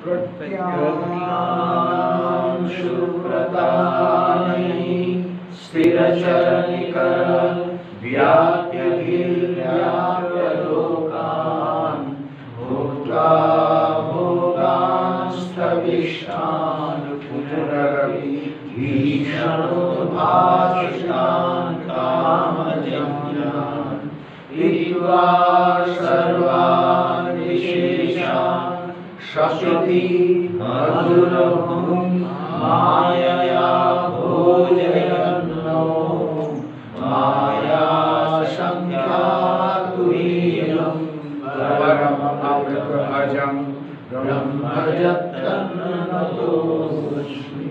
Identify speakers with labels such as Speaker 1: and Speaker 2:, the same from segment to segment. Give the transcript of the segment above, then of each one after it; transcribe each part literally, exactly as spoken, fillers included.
Speaker 1: प्रत्यां शुभ्रतानि स्थिरचरणिकर व्याप्यभिर्व्याप्यलोकान् भूत्वा भोगांस्तविष्टान् पुनरपि भीषणोद्भाषितान् कामजन्यान् हित्वा सर्वान् विशेषान् शक्ति मधुरभुं मायया भोजयन्नो माया संख्यातुरीयं परममृतभजं ब्रह्मजत्तन्नतोऽस्मि।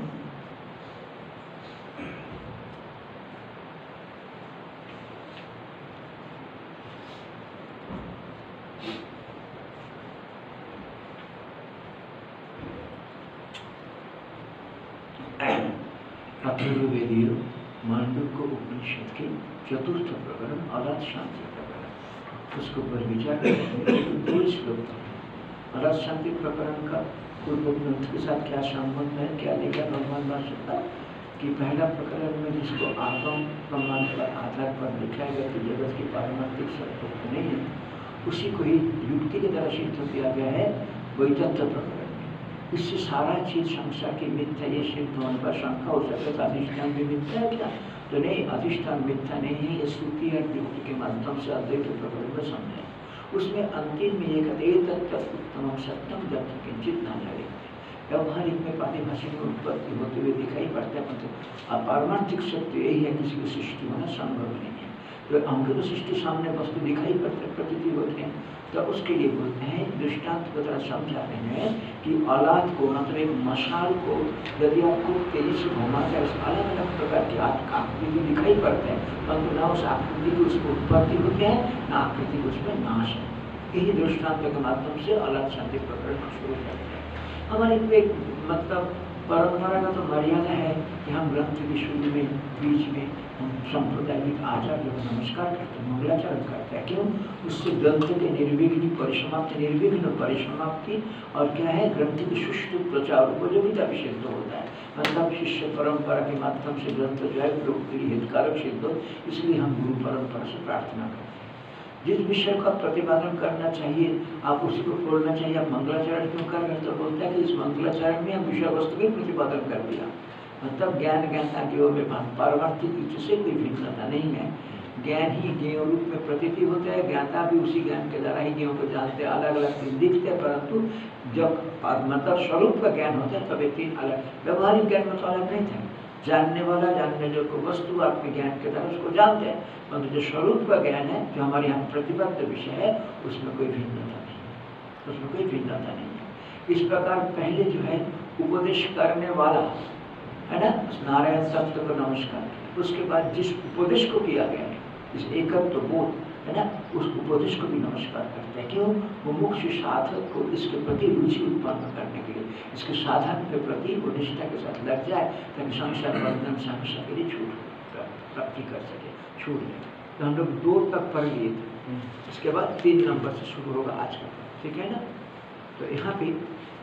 Speaker 2: अथर्ववेदीय मांडुक्य उपनिषद के चतुर्थ प्रकरण अलाद शांति प्रकरण, उसके ऊपर विचार करेंगे। दो श्लोक अलाद शांति प्रकरण का पूर्व ग्रंथ के साथ क्या संबंध है, क्या लेकर भगवान भाषा कि पहला प्रकरण में जिसको आगम प्रमाण पर आधार पर लिखा गया कि जगत की पारमार्थिक सत्य नहीं है, उसी को ही युक्ति के द्वारा सिद्ध किया गया है वैतथ्य प्रकरण। इससे सारा चीज संसार की मिथ्या ये सिद्ध होने पर शंका हो सकता है अधिष्ठान भी मिथ्या है क्या? तो नहीं, अधिष्ठान मिथ्या नहीं है। ये श्रुति और युक्ति के माध्यम से अद्वैत प्रकरण में समझे। उसमें अंतिम में एक तत्व उत्तम सत्यम जब किंचित न जाए व्यवहारिक में पारिभाषिक में उत्पत्ति होते हुए दिखाई पड़ता है, मतलब पारमार्थिक सत्य यही है, किसी की सृष्टि होना संभव नहीं है। तो हमको तो सृष्टि सामने वस्तु दिखाई पड़ते प्रतीति होते हैं, तो उसके लिए बोलते हैं दृष्टांत को तरह समझा रहे हैं कि औलाद को मतलब एक मशाल को यदि आपको तेजी से घुमाते हैं, अलग अलग प्रकार की आकृति दिखाई पड़ते हैं, परंतु न उस आकृति की उसमें उत्पत्ति होती है न आकृति की उसमें नाश है। यही दृष्टांत के माध्यम से अलग शांति प्रकरण शुरू करते हैं। हमारे एक मतलब परंपरागत तो मर्यादा है कि हम ग्रंथ की शुरू में बीच में हम सांप्रदायिक आचार्य को नमस्कार करते हैं, मंगलाचरण करते हैं। क्यों? उससे ग्रंथ के निर्विघ्न परिसमाप्ति निर्विघ्न परिसमाप्ति और क्या है ग्रंथ की सुष्ठु प्रचार उपयोगिता भी सिद्ध होता है। मतलब शिष्य परंपरा के माध्यम से ग्रंथ जो है लोकप्रिय हितकारक सिद्ध हो, इसलिए हम गुरु परंपरा से प्रार्थना करते हैं। जिस विषय का प्रतिपादन करना चाहिए आप उसी को खोलना चाहिए। आप मंगलाचरण क्यों कर रहे हैं? तो बोलता है कि इस मंगलाचरण में हम विषय वस्तु का प्रतिपादन कर दिया, मतलब ज्ञान ज्ञाता ज्ञो में पारमार्थिक से कोई भिन्नता नहीं है। ज्ञान ही ज्ञेय रूप में प्रतीति होता है, ज्ञाता भी उसी ज्ञान के द्वारा ही ज्ञों को जानते हैं, अलग अलग तीन दिखते हैं, परंतु जब मतलब स्वरूप का ज्ञान होता है तब ये तीन अलग। व्यवहारिक ज्ञान में तो अलग नहीं था, जानने वाला जानने जो को वस्तु आपके ज्ञान के द्वारा उसको जानते हैं, परंतु जो स्वरूप का ज्ञान है जो हमारे यहाँ प्रतिबद्ध विषय है उसमें कोई भिन्नता नहीं है, उसमें कोई भिन्नता नहीं है। इस प्रकार पहले जो है उपदेश करने वाला है ना, नारायण तत्व को नमस्कार, उसके बाद जिस उपदेश को किया गया है इस एकत्व बोध है ना, उस उपदेश को भी नमस्कार करते हैं। क्यों? वो मुख्य साधक को इसके प्रति रुचि उत्पन्न करने के लिए, इसके साधन के प्रति वो निष्ठा के साथ लग जाए ताकि संसार बंधन से हमेशा के लिए छूट प्राप्ति कर सके, छूट जाए। तो हम लोग दो तक पढ़ लिए थे, इसके बाद तीन नंबर से शुरू होगा आज का, ठीक है ना। तो यहाँ पे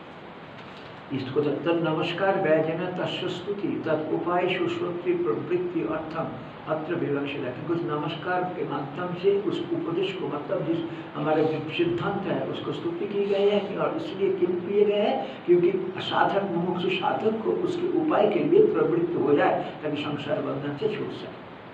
Speaker 2: इसको तद नमस्कार व्याजन तस्वस्तुति तद उपाय सुश्रुति प्रवृत्ति अर्थम अत्र विवक्षित है। कुछ नमस्कार के माध्यम से उस उपदेश को मतलब जिस हमारे सिद्धांत है उसको स्तुति की गई है कि और इसलिए क्यों किए गए हैं क्योंकि साधक मुमुक्ष साधक को उसके उपाय के लिए प्रवृत्त हो जाए ताकि संसार बंधन से छूट सके।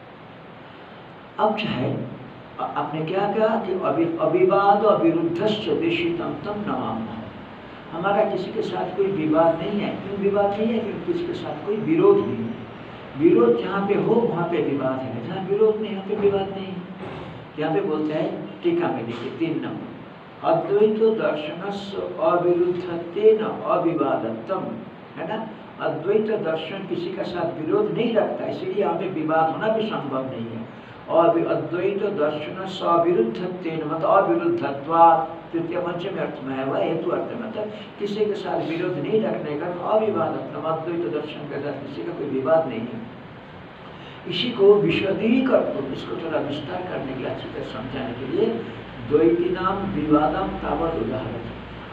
Speaker 2: अब चाहे आपने क्या कहा कि अविवाद अविरुद्धश्च देशितम तम नमामः। हमारा किसी के साथ कोई विवाद नहीं है। क्यों विवाद नहीं है? क्योंकि किसी के साथ कोई विरोध नहीं है। विरोध जहाँ पे हो वहाँ पे विवाद है, जहाँ विरोध नहीं यहाँ पे विवाद नहीं है। यहाँ पे बोलते हैं टीका में देखिए तीन नंबर अद्वैत दर्शनस्य अविरुद्धत्वेन अविवादत्तम, है ना। अद्वैत दर्शन किसी का साथ विरोध नहीं रखता, इसलिए यहाँ पे विवाद होना भी संभव नहीं है। और अद्वैत दर्शन अविरुद्धत्वेन मतलब अविरुद्धत्वात् तृतीय पंचमी अर्थ में है वह हेतु अर्थ में, मतलब किसी के साथ विरोध नहीं रखने का अविवादत्तम, अद्वैत दर्शन के साथ किसी का कोई विवाद नहीं है। इसी को विशदीकर इसको थोड़ा विस्तार करने के लिए अच्छी तरह समझाने के लिए द्वैती नाम विवादम तावत उदाहरण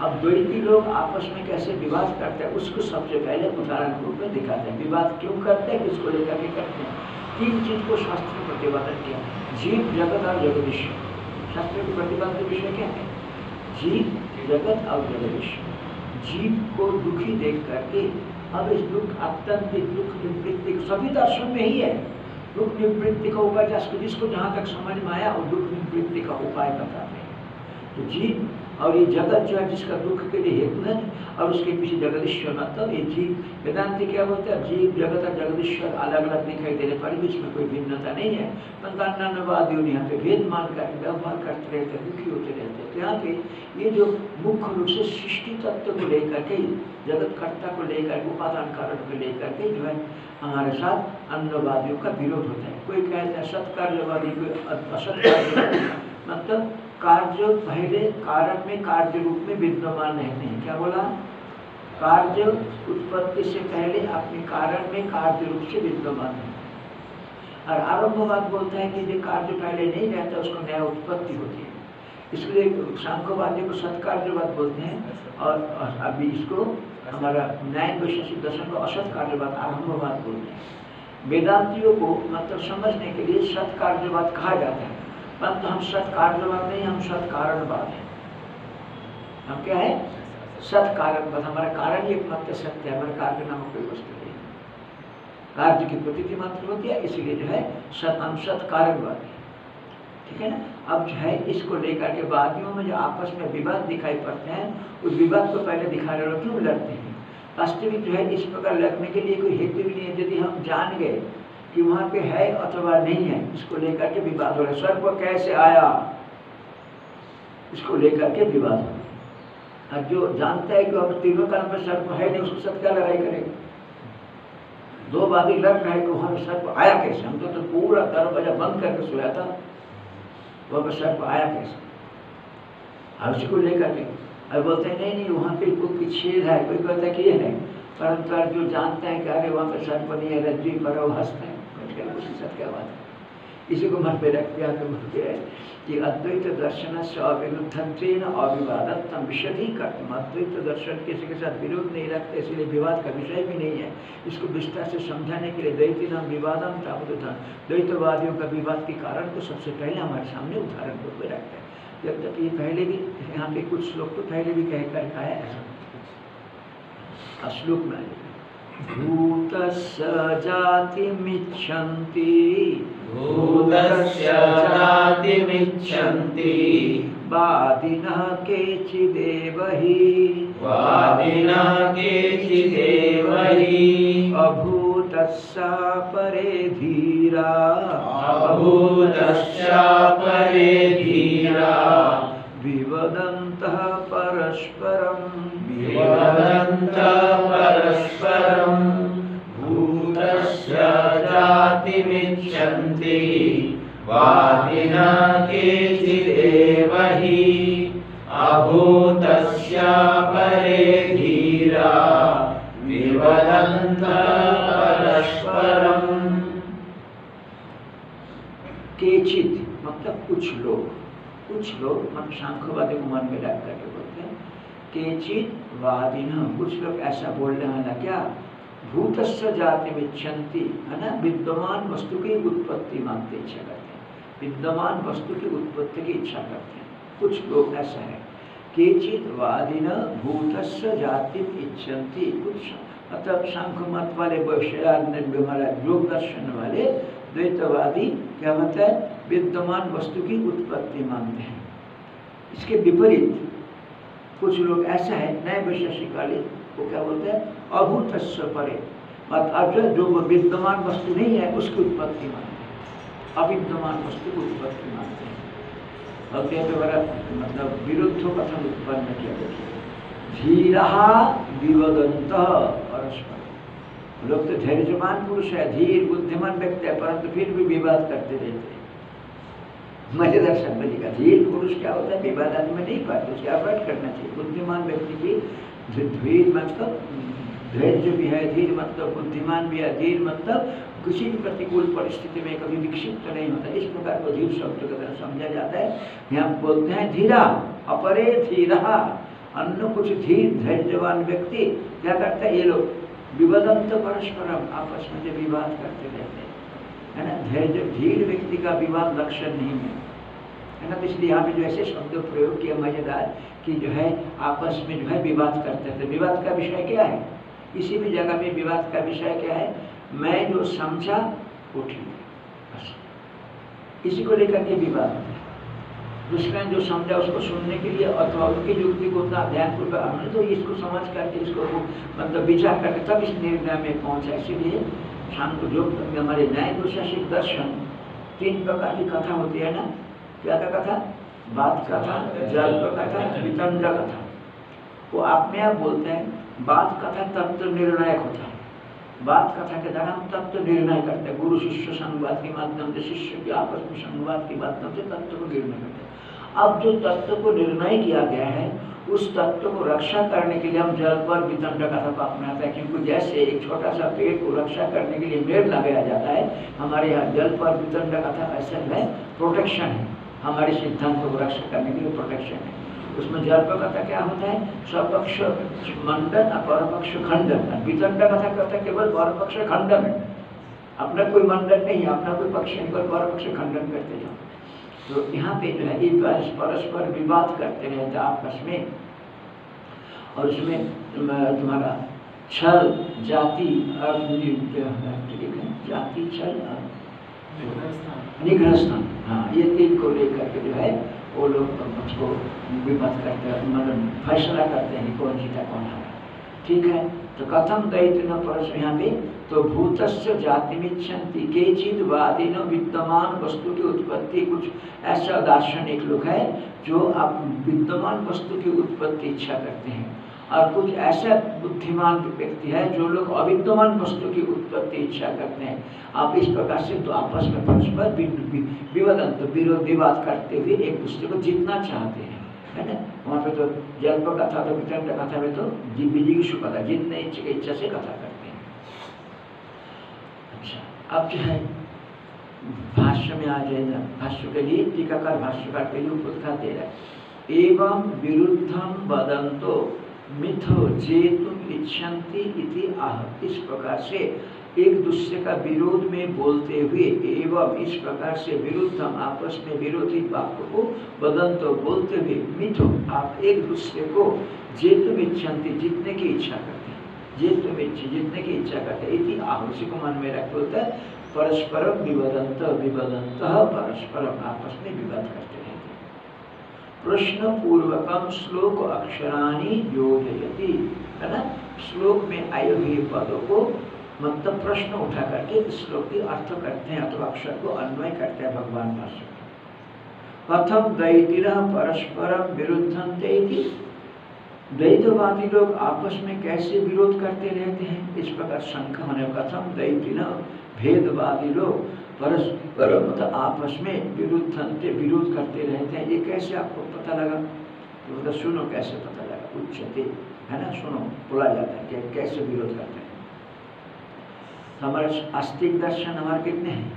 Speaker 2: अब द्वैती लोग आपस में कैसे विवाद करते हैं उसको सबसे पहले उदाहरण रूप में दिखाते हैं। विवाद क्यों करते हैं, किसको लेकर के करते हैं। तीन चीज को शास्त्र ने प्रतिपादन किया, जीव, जगत और जगदीश। शास्त्र के प्रतिपादित विषय क्या है, जीव, जगत और जगदीश। जीव को दुखी देख करके अब इस दुख अत्यंत दुख निवृत्ति सभी दर्शन में ही है। दुख निवृत्ति का उपाय जिसको जिसको जहाँ तक समझ में आया वो दुख निवृत्ति का उपाय बताते हैं। तो जीव और ये जगत जो है जिसका दुख के लिए हेतु है और उसके पीछे जगदीश्वर, मतलब ये जीव वेदांति क्या बोलते हैं, जीव, जगत और जगदीश्वर अलग अलग दिखाई दे रहे पर बीच में कोई भिन्नता नहीं है। पंचानवादियों यहाँ पे भेद मान कर व्यवहार करते रहते, दुखी होते रहते। तो यहाँ पे ये जो मुख्य रूप से सृष्टि तत्व को लेकर के, जगत कर्ता को लेकर, उपादान कारण को लेकर के जो है हमारे साथ अन्नवादियों का विरोध होता है। कोई कहता है सत्कार्यवादी, कोई असत्कार्यवादी, मतलब कार्य पहले कारण में कार्य रूप में विद्यमान रहते हैं। क्या बोला, कार्य उत्पत्ति से पहले अपने कारण में कार्य रूप से विद्यमान है। और आरंभवाद बोलता है कि जो कार्य पहले नहीं रहता उसको नया उत्पत्ति होती है। इसलिए सांख्यवादी को सत्कार्यवाद बोलते हैं और अभी इसको हमारा न्याय वैशेषिक दर्शन को असत्कार्यवाद, आरंभवाद बोलते हैं। वेदांतियों को मतलब समझने के लिए सत्कार्यवाद कहा जाता है, परंतु हम सत्कार्यवाद नहीं, हम सत्कारणवाद हैं। हम क्या है, सत्कारणवाद। हमारा कारण ही एकमात्र सत्य है, हमारे कार्य नामक कोई वस्तु नहीं। कार्य की प्रतीति मात्र होती है, इसीलिए जो है सत हम सत्कारणवाद है। ठीक है ना। अब जो है इसको लेकर के वादियों में जो आपस में विवाद दिखाई पड़ते हैं, उस विवाद को पहले दिखा रहे हो क्यों लड़ते हैं। वास्तविक जो है इस प्रकार लड़ने के लिए कोई हेतु भी नहीं है। यदि हम जान गए कि वहाँ पे है अथवा नहीं है, इसको लेकर के विवाद हो रहा है। सर्प कैसे आया, इसको लेकर के विवाद हो रहा है। जो जानता है कि अब तीनों काल में सर्प है नहीं, उसके साथ क्या लड़ाई करेगा। दो वादी लड़ रहे हैं कि वहाँ पे सर्प आया कैसे। हम तो, तो पूरा दरवाजा बंद करके सोया था, वहाँ पे सर्प आया कैसे। और उसी को लेकर के अब बोलते हैं नहीं नहीं वहाँ पे कोई छेद है, कोई कहता है कि ये है, परंतु जो जानते हैं कि अरे वहाँ पे सर्प नहीं है, रज्जु पर हंसते हैं, उसके साथ क्या बात है। इसी को मन पे रख के आगे बोलते हैं कि अद्वैत दर्शन से अविरुद्धत्वेन अविवादत्तम विशदि कर्तुम। अद्वैत दर्शन किसी के साथ विरोध नहीं रखते, इसलिए विवाद का विषय भी नहीं है। इसको विस्तार से समझाने के लिए द्वैती नाम विवादम तावदुत्थान, द्वैतवादियों का विवाद के कारण को सबसे पहले हमारे सामने उदाहरण रूप में रखते हैं। जब तक ये पहले भी यहाँ पे कुछ श्लोक तो पहले भी कह कर है ऐसा। श्लोक में भूतस्य जातिमिच्छन्ति
Speaker 1: भूतस्य जातिमिच्छन्ति
Speaker 2: वादिनः केचिदेव हि
Speaker 1: वादिनः केचिदेव हि
Speaker 2: अभूतस्य परे धीरा
Speaker 1: अभूतस्य परे धीरा
Speaker 2: विवदन्तः परस्परं
Speaker 1: विवदन्तः परस्परं भूतस्य जातिमिच्छन्ति वादिनः केचिदेव हि अभूतस्य परे धीरा विवदन्तः परस्परं।
Speaker 2: केचित मतलब कुछ लोग, कुछ लोग मतलब सांख्यवादी को मन में रख करके बोलते हैं केचित वादिनः, कुछ लोग ऐसा बोल रहे हैं ना क्या, भूतस्य जातिमिच्छन्ति है ना, विद्यमान वस्तु की उत्पत्ति मांगते इच्छा करते हैं, विद्यमान वस्तु की उत्पत्ति की इच्छा करते हैं। कुछ लोग ऐसा है। केचित वादिनः भूतस्य जातिमिच्छन्ति, कुछ मतलब सांख्य मत वाले हमारा योग दर्शन वाले द्वैतवादी क्या मतलब है, विद्यमान वस्तु की उत्पत्ति मानते हैं। इसके विपरीत कुछ लोग ऐसा है नए वैशेषिक वाले वो क्या बोलते हैं, अभूतस्य परे, मतलब जो विद्यमान वस्तु नहीं है उसकी उत्पत्ति मानते हैं, अविद्यमान वस्तु की उत्पत्ति मानते हैं। और बड़ा मतलब विरुद्ध कथन उत्पन्न किया गया। धीरा विवदन्तः परस्पर, लोग तो धैर्यवान पुरुष है, धीर बुद्धिमान व्यक्ति है, परंतु फिर भी विवाद करते रहते हैं। मजेदार शब्द लिखा, धीर पुरुष क्या होता है, विवाद आदमी में नहीं पाते, उसके अवॉइड करना चाहिए। बुद्धिमान व्यक्ति की धीर मतलब धैर्य भी है, धीर मतलब बुद्धिमान भी है, धीर मतलब किसी भी प्रतिकूल परिस्थिति में कभी विक्षिप्त नहीं होता। इस प्रकार को धीर शब्द की तरह समझा जाता है। यहाँ बोलते हैं धीरा अपरे धीरा, अन्य कुछ धीर धैर्यवान व्यक्ति क्या करता है, ये लोग विवादंत परस्परम, आपस में जो विवाद करते रहते हैं, है ना। धैर्य धीर व्यक्ति का विवाद लक्षण नहीं है, है ना। तो इसलिए यहाँ पे जो ऐसे शब्द प्रयोग किया मजेदार कि जो है आपस में जो है विवाद करते थे। विवाद का विषय क्या है, किसी भी जगह में विवाद का विषय क्या है, मैं जो समझा वो ठीक है, बस इसी को लेकर के विवाद होता है। दूसरे जो समझा उसको सुनने के लिए अथवा उनकी युक्ति को उतना ध्यानपूर्वक हमने तो इसको समझ करके इसको मतलब विचार करके तब इस निर्णय में पहुंचा। इसीलिए शांत जो हमारे न्याय दूषिक दर्शन तीन प्रकार की कथा होती है ना। क्या का कथा, बात कथा, जल्प कथा, वितंड कथा। वो आप में आप बोलते हैं बात कथा तत्व निर्णायक होता है। बात कथा के द्वारा हम तत्व निर्णय करते हैं, गुरु शिष्य संवाद के माध्यम से, शिष्य के आपस में संवाद के माध्यम से तत्व को निर्णय करते हैं। अब जो तत्व को निर्णय किया गया है उस तत्व को रक्षा करने के लिए हम जल पर वितंड कथा को अपनाते हैं। क्योंकि जैसे एक छोटा सा पेड़ को रक्षा करने के लिए मेड़ लगाया जाता है, हमारे यहाँ जल पर वितंड कथा ऐसा है, प्रोटेक्शन है, हमारे सिद्धांतों को रक्षा करने के लिए प्रोटेक्शन है। उसमें जल पर कथा क्या होता है, स्वपक्ष मंडन और परपक्ष खंडन। वितंड कथा करता है केवल परपक्ष खंडन है, अपना कोई मंडन नहीं, अपना कोई पक्ष नहीं, केवल परपक्ष खंडन करते जाओ। तो यहाँ पे जो है ये परस्पर विवाद करते रहते आपस में, और उसमें तुम्हारा छल, जाति और जाति, छल और निग्रह स्थान, हाँ ये तीन को लेकर के जो है वो लोग उसको विवाद करते हैं, मतलब फैसला करते हैं कौन जीता कौन हारा। ठीक है, तो कथम दैत्य न परस यहाँ पे तो भूतस्य जातिमिच्छन्ति केचिद वादिन विद्यमान वस्तु की उत्पत्ति। कुछ ऐसा दार्शनिक लोग हैं जो अब विद्यमान वस्तु की उत्पत्ति इच्छा करते हैं, और कुछ ऐसा बुद्धिमान व्यक्ति है जो लोग अविद्यमान वस्तु की उत्पत्ति इच्छा करते हैं। आप इस प्रकार से तो आपस में परस्पर विवादंत विरोध विवाद करते हुए एक दूसरे को जीतना चाहते हैं, है ना। वहाँ पे तो जल्प कथा तो वितंड कथा में तो जिज्ञासु कथा जितने इच्छा इच्छा से कथा करते हैं। अच्छा, अब जो है भाष्य में आ जाएगा, भाष्य के लिए टीकाकार भाष्यकार के लिए उपद्घात दे रहा है। एवं विरुद्धम वदंतो मिथो जेतुम इच्छन्ति इति आह। इस प्रकार से एक दूसरे का विरोध में बोलते हुए, एवं इस प्रकार से विरुद्धम आपस में विरोधी वाक्य को वदंतो बोलते हुए, मिथो आप एक दूसरे को जेतुम इच्छन्ति जीतने की इच्छा करते हैं, जेतुम इच्छा जीतने की इच्छा करते हैं इति आह। उसी को मन में रख बोलता है परस्परम विवदंत विवदंत परस्परम आपस में विवाद करते हैं। प्रश्न पूर्वकम श्लोक अक्षराणि योजयति, है ना। श्लोक में आए हुए पदों को मतलब प्रश्न उठा करके श्लोक की अर्थ करते हैं अथवा अक्षर को अन्वय करते हैं भगवान भाष्य। कथम दैतिरः परस्परम विरुद्धन्ते इति। द्वैतवादी लोग आपस में कैसे विरोध करते रहते हैं, इस प्रकार शंका होने। कथम दैतिनः भेदवादी लोग परस्पर मतलब आपस में विरुद्धन्ते विरोध करते रहते हैं, ये कैसे आपको पता लगा, तो तो सुनो कैसे पता लगा। उच्चते, है ना, सुनो बोला जाता है कि कैसे विरोध करते हैं। हमारे आस्तिक दर्शन हमारे कितने हैं,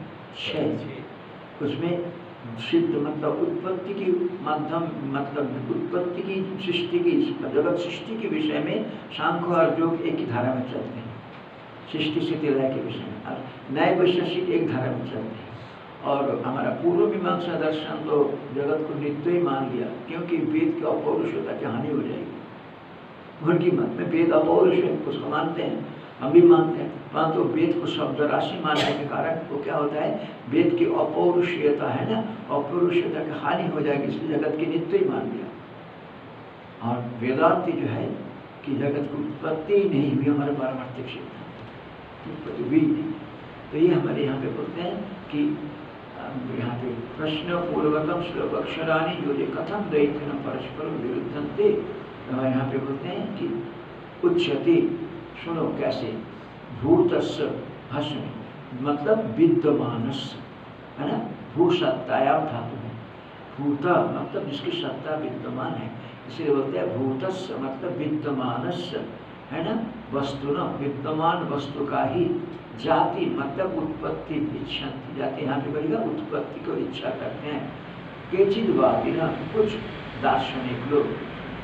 Speaker 2: छह। उसमें सिद्ध मतलब उत्पत्ति की माध्यम मतलब उत्पत्ति की सृष्टि की जगत सृष्टि के विषय में सांख्य और योग एक ही धारा में चलते हैं, सृष्टि स्थिति लय के विषय में, और न्याय वैशेषिक एक धारा में चलते हैं। और हमारा पूर्व मीमांसा दर्शन तो जगत को नित्य ही मान लिया, क्योंकि वेद की अपौरुषता की हानि हो जाएगी। उनकी मत में वेद अपौरुष है, उसको मानते हैं, हम भी मानते हैं, परंतु तो वेद को शब्द राशि मानने के कारण वो क्या होता है, वेद की अपौरुषीयता है ना, अपौरुषीयता की हानि हो जाएगी, इसलिए जगत की नित्य ही मान लिया। और वेदांति जो है कि जगत की उत्पत्ति ही नहीं हुई, हमारे पारमार्थिक सिद्धांत उत्पत्ति हुई नहीं। तो ये हमारे यहाँ पे बोलते हैं कि यहाँ पे प्रश्न पूर्वकम श्लोक अक्षराणि योजे कथम दैत्यन परस्पर विरुद्धन्ते। हमारे यहाँ पे बोलते हैं कि उच्यते, सुनो कैसे, भूतस्य भाष्य में मतलब विद्यमानस्य, है ना, भू सत्तायाम धातु है, भूत मतलब जिसकी सत्ता विद्यमान है, इसलिए बोलते हैं भूतस्य मतलब विद्यमानस्य, है ना, वस्तु न विद्यमान वस्तु का ही, जाति मतलब उत्पत्ति इच्छन्ति, जाति यहाँ पे कहेगा उत्पत्ति को इच्छा करते हैं। केचिदवादी न कुछ दार्शनिक लोग,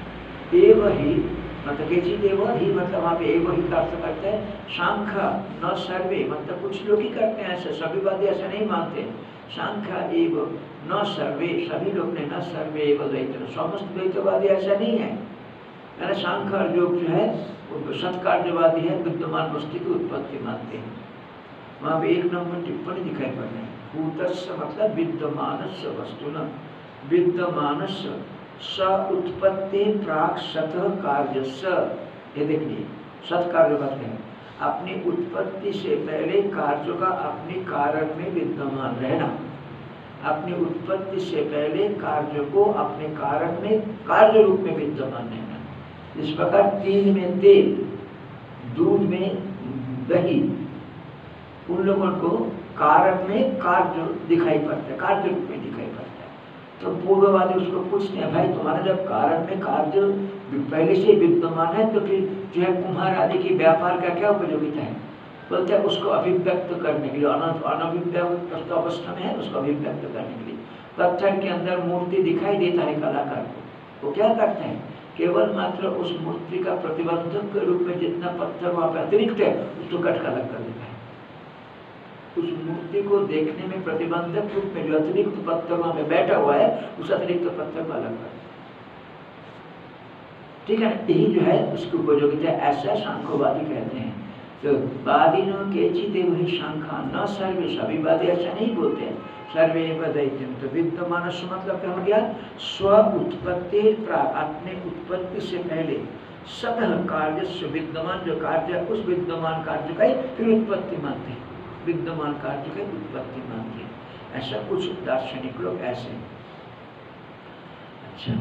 Speaker 2: एव ही मतलब केचित एव ही मतलब वहाँ पे एव ही का अर्थ करते हैं सांख्य न सर्वे मतलब कुछ लोग ही करते हैं ऐसे, सभी वादी ऐसा नहीं मानते। सांख्य एव न सर्वे सभी लोग ने न सर्वे एव द्वैत समस्त द्वैतवादी ऐसा नहीं है। यानी सांख्य योग जो है वो सत्कार्यवादी है, विद्यमान वस्तु की उत्पत्ति मानते हैं। वहाँ पे एक नंबर टिप्पणी दिखाई पड़ रही है भूतस्य मतलब विद्यमानस्य वस्तुना विद्यमानस्य स उत्पत्ति प्राक सत कार्यस्य। ये देखिए सत्कार्य बात है अपनी उत्पत्ति से पहले कार्य का अपने कारण में विद्यमान रहना, अपनी उत्पत्ति से पहले कार्य को अपने कारण में कार्य रूप में विद्यमान रहना। इस प्रकार तीन में तेल, दूध में दही, उन लोगों को कारण में कार्य दिखाई पड़ता है, कार्य रूप में दिखाई पड़ता है। तो पूर्ववादी उसको पूछते हैं भाई तुम्हारा जब कारण में कार्य पहले से विद्यमान है तो फिर जो है कुम्हार आदि की व्यापार का क्या उपयोगिता है? बोलते हैं उसको अभिव्यक्त करने के लिए, अनभिव्यक्त अवस्था में है उसको अभिव्यक्त करने के लिए। पत्थर के अंदर मूर्ति दिखाई देता है कलाकार को, वो क्या करते हैं केवल मात्र उस मूर्ति का प्रतिबंधक के रूप में जितना पत्थर वहाँ पे अतिरिक्त है उसको कटका लग कर देता है। उस मूर्ति को देखने में प्रतिबंधक रूप में जो अतिरिक्त पत्थर वहाँ पे बैठा हुआ है उस अतिरिक्त पत्थर को अलग कर, ठीक है। यही जो है उसकी उपयोगिता ऐसा सांख्यवादी कहते हैं। तो वादिनो केचित वही शांखा न सर्वे सभी वादी ऐसा नहीं बोलते हैं। सर्वे वदैत्यम तो विद्यमान मतलब क्या हो गया स्व उत्पत्ति प्राक अपने उत्पत्ति से पहले सतः कार्य से विद्यमान जो कार्य उस विद्यमान कार्य का ही फिर उत्पत्ति मानते हैं, विद्यमान कार्य का उत्पत्ति मानते हैं। ऐसा कुछ दार्शनिक लोग ऐसे। अच्छा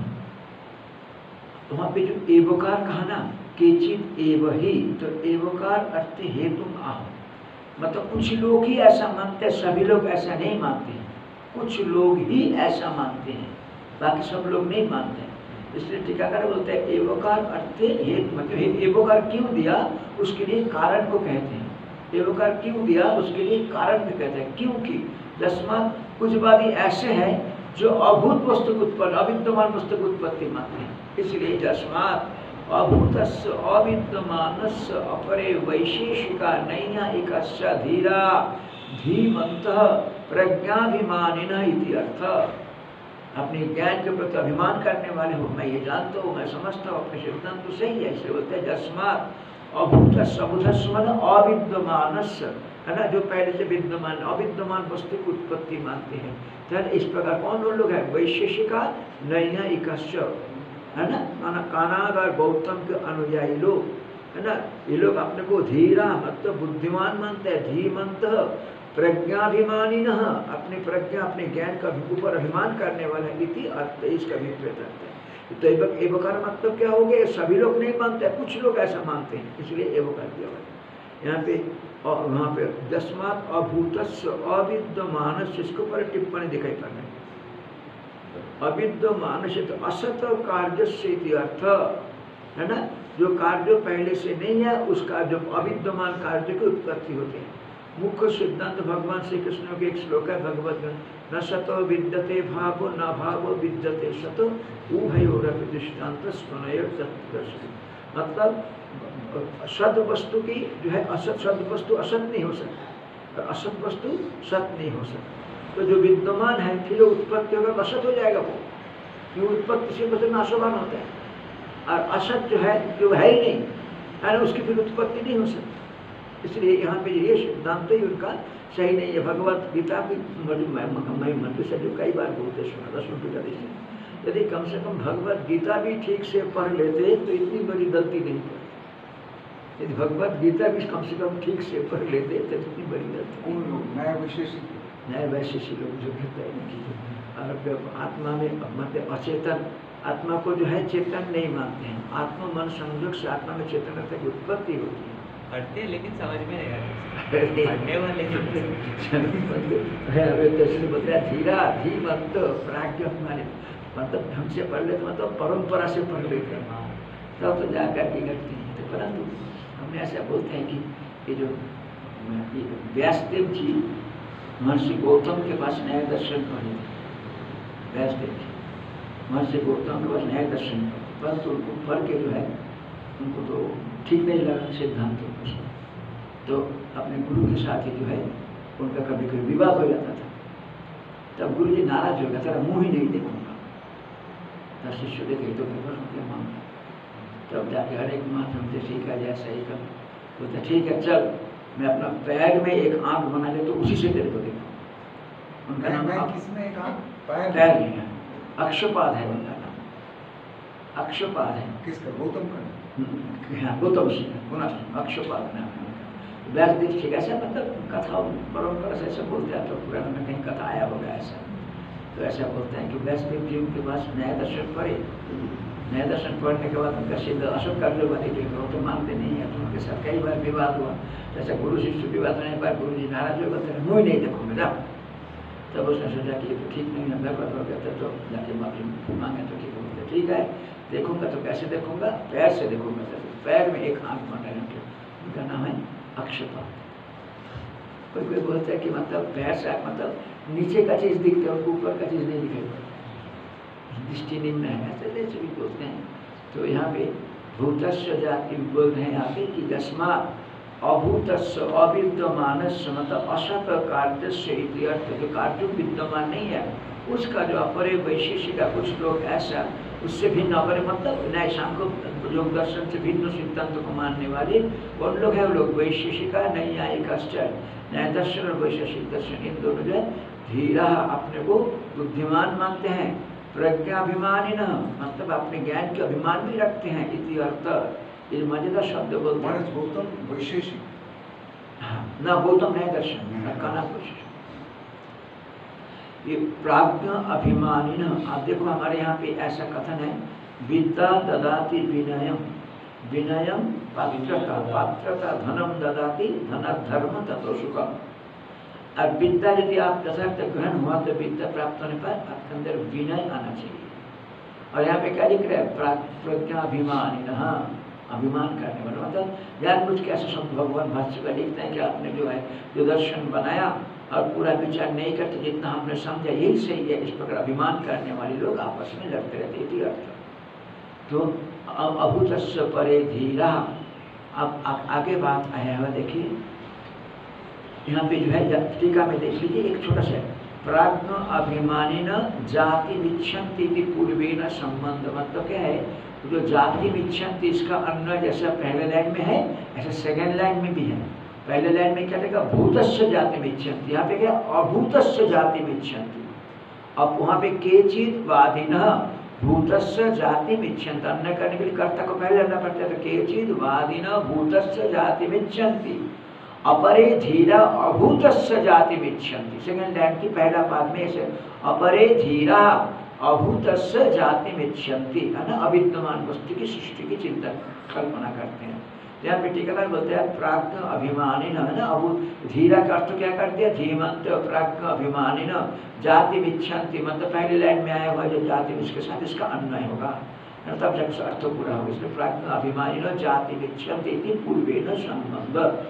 Speaker 2: वहाँ पे जो एवकार कहा ना केचित एव ही, तो एवकार अर्थ हेतु आह मतलब कुछ लोग ही ऐसा मानते हैं, सभी लोग ऐसा नहीं मानते हैं। कुछ लोग ही ऐसा मानते हैं, बाकी सब लोग नहीं मानते हैं। इसलिए टीकाकार बोलते हैं एवकार अर्थ हेतु मतलब एवकार क्यों दिया उसके लिए कारण को कहते हैं। एवकार क्यों दिया उसके लिए कारण भी कहते हैं। क्योंकि दसमात कुछ वादी ऐसे हैं जो अभूत वस्तु को उत्पन्न अविद्यमान वस्तु को उत्पत्ति मानते हैं। इसलिए दसमात अभूतस्य अविद्यमानस्य अपरे वैशेषिका नैयायिकस्य धीरा धीमन्तः प्रज्ञाभिमानिनः इति अर्थ। अपने ज्ञान के प्रति अभिमान करने वाले हो, मैं ये जानता हूँ, मैं समझता हूँ, अपने सिद्धांत तो सही है। इसलिए बोलते हैं दसमात अभूतस्य अभूतस्य मतलब अविद्यमानस्य है ना, जो पहले से विद्यमान अविद्यमान वस्तु की उत्पत्ति मानते हैं। तो इस प्रकार कौन लोग हैं वैशेषिका नैयायिकस्य है ना, माना कानाद और गौतम के अनुयायी लोग है ना, ये लोग अपने को धीरा मतलब बुद्धिमान मानते हैं। धीमंत प्रज्ञाभिमानी न अपनी प्रज्ञा अपने ज्ञान का ऊपर अभिमान करने वाला इति अर्थ इसका अभिप्रेत करते हैं। तो एवकार मतलब क्या हो गया सभी लोग नहीं मानते, कुछ लोग ऐसा मानते हैं, इसलिए एवकार दिया हुआ यहाँ पे। और वहाँ पे दसमात अभूतस्य अविद्यमानस्य इसके ऊपर टिप्पणी दिखाई पड़ रही है। अविद्यमान से तो असत कार्य से अर्थ है ना, जो कार्य पहले से नहीं है उसका जो अविद्यमान कार्य की उत्पत्ति होती है। मुख्य सिद्धांत भगवान श्री कृष्ण के एक श्लोक है भगवत गीता न सतो विद्यते भावो न भावो विद्यते सतो उभयोरपि दृष्टान्त स्मरणय तत्दर्शि। मतलब सद वस्तु की जो है असत सद वस्तु असत नहीं हो सकता, असत वस्तु सत नहीं हो सकता। तो जो विद्यमान है फिर उत्पत्ति होगा असत हो जाएगा वो, ये उत्पत्ति से बस नाशवान होता है। और असत जो है जो है ही नहीं है ना उसकी फिर उत्पत्ति नहीं हो सकती। इसलिए यहाँ पे ये सिद्धांत ही उनका सही नहीं है। भगवत गीता की मैं मंत्र से जो कई बार बोलते सुना था सुनते जाते हैं, यदि कम से कम भगवत गीता भी ठीक से पढ़ लेते तो इतनी बड़ी गलती नहीं पड़ती। यदि भगवत गीता भी कम से कम ठीक से पढ़ लेते तो इतनी बड़ी गलती।
Speaker 3: नया विशेष
Speaker 2: नए वैशेषिक लोग जो कहते हैं और आत्मा में मतलब अचेतन आत्मा को जो है चेतन नहीं मानते हैं। आत्मा मन संयोग से आत्मा में चेतनता की उत्पत्ति होती है।
Speaker 1: पढ़ते लेकिन समझ में नहीं आते पढ़ने वाले
Speaker 2: बताया धीरा धीमंत प्राज्ञ हमारे मतलब ढंग से पढ़ लेते मतलब परंपरा से पढ़ लेते हैं तब तो जाकर के करते हैं। तो परंतु हमने ऐसा बोलते हैं कि ये जो व्यासदेव जी महर्षि गौतम के पास न्याय दर्शन पढ़े थे। व्यासदेव जी महर्षि गौतम के पास न्याय दर्शन पढ़े परंतु उनको पढ़ के जो है उनको तो ठीक नहीं लगा सिद्धांत तो, तो अपने गुरु के साथ ही जो है उनका कभी कभी विवाद हो जाता था। तब गुरु जी नाराज हो गया, तेरा मुँह ही नहीं देखूंगा। तब शिष्य देखे तो क्या मांगा, तब जाके हर एक माँ हमसे सीखा जाए सही कर, बोलते ठीक है चल मैं अपना पैर में एक आंख बना ले तो उसी से तेरे को देखो। उनका नाम
Speaker 3: किसमें एक आंख पैर
Speaker 2: पैर नहीं है, अक्षपाद है उनका नाम, अक्षपाद है।
Speaker 3: किसका? गौतम का?
Speaker 2: हाँ गौतम सिंह अक्षपाद नाम है उनका। व्यास देव ठीक ऐसा मतलब कथा परम्परा से ऐसा बोलते हैं, तो पुराण में कहीं कथा आया होगा ऐसा, तो ऐसा बोलते हैं कि व्यास देव जी उनके पास न्याय दर्शन पढ़े, न्याय दर्शन पढ़ने के बाद उनका सिद्ध अशोक कार्य वाले जो वो तो मानते नहीं है, तो उनके साथ कई बार विवाद हुआ। जैसे गुरु शिष्य विवाद होने पर गुरु जी नाराज हो गए, मुँह नहीं देखूंगे जा। तब उसने सोचा कि तो ठीक नहीं है, गड़बड़ हो गया था, तो जाके माफी मांगे तो ठीक होगा। ठीक है देखूंगा तो कैसे देखूंगा, पैर से देखूंगा। तो पैर में एक आंख बना रखे, उनका नाम है अक्षपाद। कोई कोई बोलता है कि मतलब पैर से मतलब नीचे का चीज दिखता है, ऊपर का चीज नहीं दिखाई पड़ता, दृष्टि निम्न है, ऐसे जैसे भी बोलते हैं। तो यहाँ पे भूतस्य जाति बोल रहे हैं यहाँ पे कि दसमा अभूतस्य अविद्यमानस्य मतलब असत कार्यस्य इत्यर्थ, जो कार्य विद्यमान नहीं है उसका जो अपरे वैशेषिक का कुछ लोग ऐसा उससे भिन्न अपरे मतलब न्याय सांख्य योग दर्शन से भिन्न सिद्धांत को मानने वाले कौन लोग हैं? वो लोग वैशेषिका नैयायिक न्याय दर्शन और वैशेषिक दर्शन इन दोनों जो है धीरा अपने को बुद्धिमान मानते हैं, प्रज्ञाभिमानी न मतलब अपने ज्ञान के अभिमान भी रखते हैं। इति अर्थ ये मजेदार शब्द बोलते हैं।
Speaker 3: गौतम वैशेषिक
Speaker 2: ना गौतम न्याय दर्शन कहना कोशिश ये प्राज्ञ अभिमानी न। आप देखो हमारे यहाँ पे ऐसा कथन है, विद्या ददाति विनयम, विनयम पात्रता, पात्रता धनम ददाति, धन धर्म ततो सुखम। और विद्या यदि आप यथार्थ ग्रहण हुआ तो विद्या प्राप्त होने पर आपके अंदर विनय आना चाहिए। और यहाँ पे क्या लिख रहे हैं? प्रज्ञाभिमानी न, अभिमान करने वाला मतलब यार कुछ कैसे शब्द भगवान भाष्य का लिखते हैं कि आपने जो है जो दर्शन बनाया और पूरा विचार नहीं करते, जितना हमने समझा यही सही है, इस प्रकार अभिमान करने वाले लोग आपस में लड़ते रहते थे अर्थ। तो अब अभूतस्य परे धीरा। अब आ, आगे बात आया हुआ देखिए यहाँ पे जो है टीका में देख लीजिए एक छोटा सा प्राज्ञ अभिमानी न जाति विच्छन्ति पूर्वे न संबंध। मतलब क्या है? जो जाति विच्छन्ति इसका अन्वय जैसा पहले लाइन में है ऐसा सेकेंड लाइन में भी है। पहले लाइन में क्या देखा? भूतस्य जाति विच्छन्ति, यहाँ पे क्या? अभूतस्य जाति विच्छन्ति। अब वहाँ पे केचित् वादिनः भूतस्य जाति विच्छन्ति, अन्य करने के लिए कर्ता को पहले लेना पड़ता है। तो केचित् वादिनः भूतस्य जाति विच्छन्ति अपरे धीरा अभूतस्य जाति विच्छन्ति। सेकेंड लाइन की पहला पाद में ऐसे अपरे धीरा अभूतस्य जाति विच्छन्ति है ना, अविद्यमान वस्तु की सृष्टि की चिंता कल्पना करते हैं। यहाँ पे टीकाकार बोलते हैं प्राज्ञ अभिमानी है ना, अभूत धीरा का अर्थ क्या करते हैं? धीमंत प्राज्ञ अभिमानी न जाति विच्छन्ति मतलब पहले लाइन में आया हुआ जो जाति उसके साथ इसका अन्वय होगा तब जब अर्थ पूरा होगा। इसलिए प्राज्ञ अभिमानी न जाति विच्छन्ति पूर्वे न संबंध।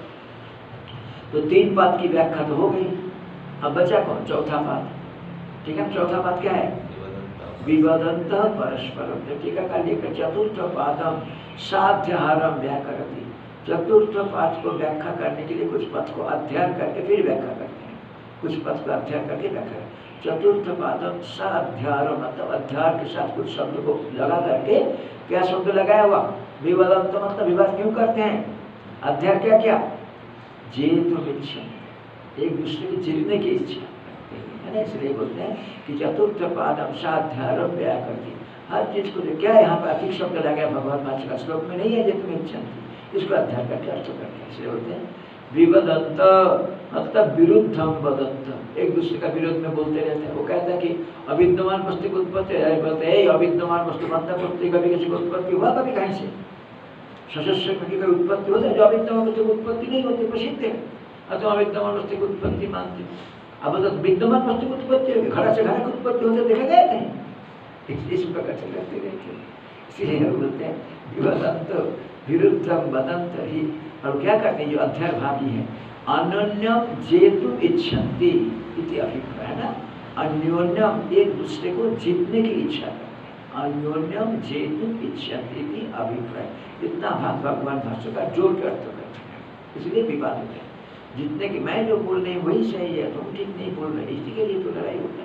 Speaker 2: तो तीन पाद की व्याख्या तो हो गई, अब बचा कौन? चौथा पाद। ठीक है, चौथा पाद क्या है? विवदंत परस्परम। तो टीका का लेकर चतुर्थ पादम साध्यहारम व्याकरति। चतुर्थ पाद को व्याख्या करने के लिए कुछ पद को अध्ययन करके फिर व्याख्या करते हैं, कुछ पद को अध्ययन करके व्याख्या। चतुर्थ पादम साध्यार मतलब अध्यार के साथ कुछ शब्द को लगा करके क्या शब्द लगाया हुआ? विवदंत मतलब विवाद क्यों करते हैं? अध्याय क्या क्या? जेतु इच्छा, एक दूसरे को जीतने की इच्छा है ना, इसलिए बोलते हैं कि चतुर्थ पादम साध्यारम व्याकरति। हर चीज को जो क्या है यहाँ पर अधिक शब्द लगा भगवान भाष्य का श्लोक में नहीं है जेतु इच्छा, इसको अध्ययन करके अर्थ करते हैं। इसलिए बोलते हैं विवदंत मतलब विरुद्धम वदंत, एक दूसरे का विरोध में बोलते रहते हैं। वो कहता है कि अविद्यमान वस्तु की उत्पत्ति है, बोलते हैं अविद्यमान वस्तु मतलब कभी किसी को उत्पत्ति हुआ कभी कहीं से सशस्त्र की कोई उत्पत्ति होता है, जो अविद्यमान वस्तु की उत्पत्ति नहीं होती प्रसिद्ध है, अथवा अविद्यमान वस्तु की उत्पत्ति मानते। अब विद्यमान वस्तु की उत्पत्ति होगी, घड़ा से घड़ा की उत्पत्ति होते देखा गया नहीं, इस प्रकार से करते रहते। इसीलिए बोलते हैं विवदंत विरुद्धम वदंत ही। और क्या करते हैं जो अध्यायभागी है? अन्योन्यम जेतु इच्छन्ति इति अभिप्राय है ना, अन्योन्यम एक दूसरे को जीतने की इच्छा करते हैं। अन्योन्यम जेतुम इच्छति की अभिप्राय। इतना भाग भगवान भाष्यकार जोड़ के अर्थ करते हैं, इसलिए विवाद होता है। जितने कि मैं जो बोल रही हूँ वही सही है, तुम ठीक नहीं बोल रहे, इसी के लिए तो लड़ाई होता है।